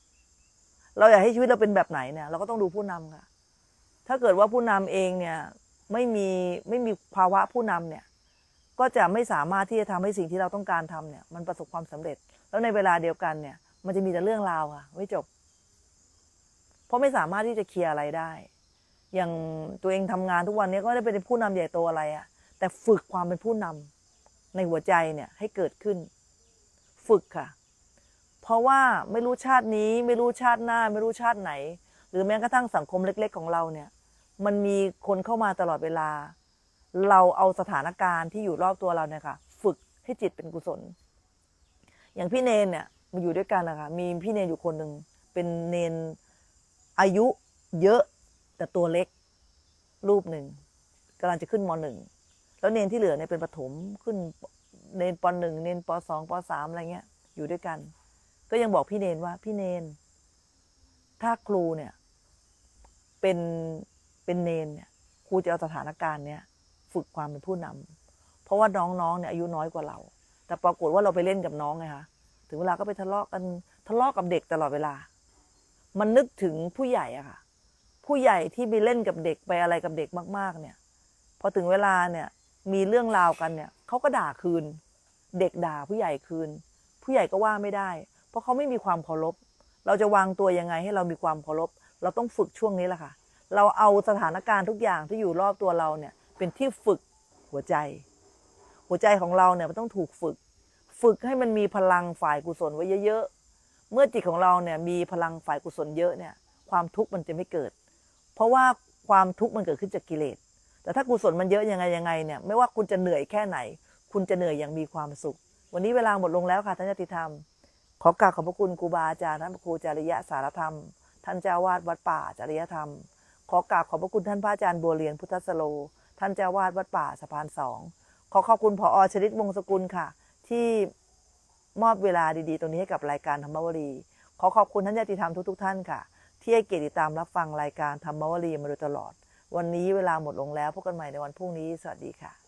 เราอยากให้ชีวิตเราเป็นแบบไหนเนี่ยเราก็ต้องดูผู้นำค่ะถ้าเกิดว่าผู้นำเองเนี่ยไม่มีไม่มีภาวะผู้นำเนี่ยก็จะไม่สามารถที่จะทำให้สิ่งที่เราต้องการทำเนี่ยมันประสบความสำเร็จแล้วในเวลาเดียวกันเนี่ยมันจะมีแต่เรื่องราวค่ะไม่จบเพราะไม่สามารถที่จะเคลียร์อะไรได้อย่างตัวเองทำงานทุกวันนี้ก็ไม่ได้เป็นผู้นำใหญ่โตอะไรอะแต่ฝึกความเป็นผู้นำในหัวใจเนี่ยให้เกิดขึ้นฝึกค่ะเพราะว่าไม่รู้ชาตินี้ไม่รู้ชาติหน้าไม่รู้ชาติไหนหรือแม้กระทั่งสังคมเล็กๆของเราเนี่ยมันมีคนเข้ามาตลอดเวลาเราเอาสถานการณ์ที่อยู่รอบตัวเราเนี่ยค่ะฝึกให้จิตเป็นกุศลอย่างพี่เนนเนี่ยมาอยู่ด้วยกันนะคะมีพี่เนนอยู่คนหนึ่งเป็นเนนอายุเยอะแต่ตัวเล็กรูปหนึ่งกำลังจะขึ้นมหนึ่งแล้วเนนที่เหลือเนี่ยเป็นประถมขึ้นเนนปหนึ่งเนนปสองปสามอะไรเงี้ยอยู่ด้วยกันก็ยังบอกพี่เนนว่าพี่เนนถ้าครูเนี่ยเป็นเป็นเนนเนี่ยครูจะเอาสถานการณ์เนี้ยฝึกความเป็นผู้นำเพราะว่าน้องๆเนี่ยอายุน้อยกว่าเราแต่ปรากฏว่าเราไปเล่นกับน้องไงคะถึงเวลาก็ไปทะเลาะกันทะเลาะกับเด็กตลอดเวลามันนึกถึงผู้ใหญ่อะค่ะผู้ใหญ่ที่ไปเล่นกับเด็กไปอะไรกับเด็กมากๆเนี่ยพอถึงเวลาเนี่ยมีเรื่องราวกันเนี่ยเขาก็ด่าคืนเด็กด่าผู้ใหญ่คืนผู้ใหญ่ก็ว่าไม่ได้เพราะเขาไม่มีความเคารพเราจะวางตัวยังไงให้เรามีความเคารพเราต้องฝึกช่วงนี้แหละค่ะเราเอาสถานการณ์ทุกอย่างที่อยู่รอบตัวเราเนี่ยเป็นที่ฝึกหัวใจหัวใจของเราเนี่ยมันต้องถูกฝึกฝึกให้มันมีพลังฝ่ายกุศลไว้เยอะๆเมื่อจิตของเราเนี่ยมีพลังฝ่ายกุศลเยอะเนี่ยความทุกข์มันจะไม่เกิดเพราะว่าความทุกข์มันเกิดขึ้นจากกิเลสแต่ถ้ากุศลมันเยอะยังไงยังไงเนี่ยไม่ว่าคุณจะเหนื่อยแค่ไหนคุณจะเหนื่อยอย่างมีความสุขวันนี้เวลาหมดลงแล้วค่ะท่านญาติธรรมขอกราบขอบพระคุณครูบาอาจารย์ท่านพระครูจริยะสารธรรมท่านเจ้าวาดวัดป่าจริยธรรมขอกราบขอบพระคุณท่านพระอาจารย์บัวเรียนพุทธสโลท่านเจ้าวาดวัดป่าสะพานสองขอขอบคุณผอ.ชลิตวงศ์สกุลค่ะที่มอบเวลาดีๆตรงนี้ให้กับรายการธรรมวลีขอขอบคุณท่านญาติธรรมทุกๆท่านค่ะที่ให้เกียรติตามรับฟังรายการธรรมวลีมาโดยตลอดวันนี้เวลาหมดลงแล้วพบกันใหม่ในวันพรุ่งนี้สวัสดีค่ะ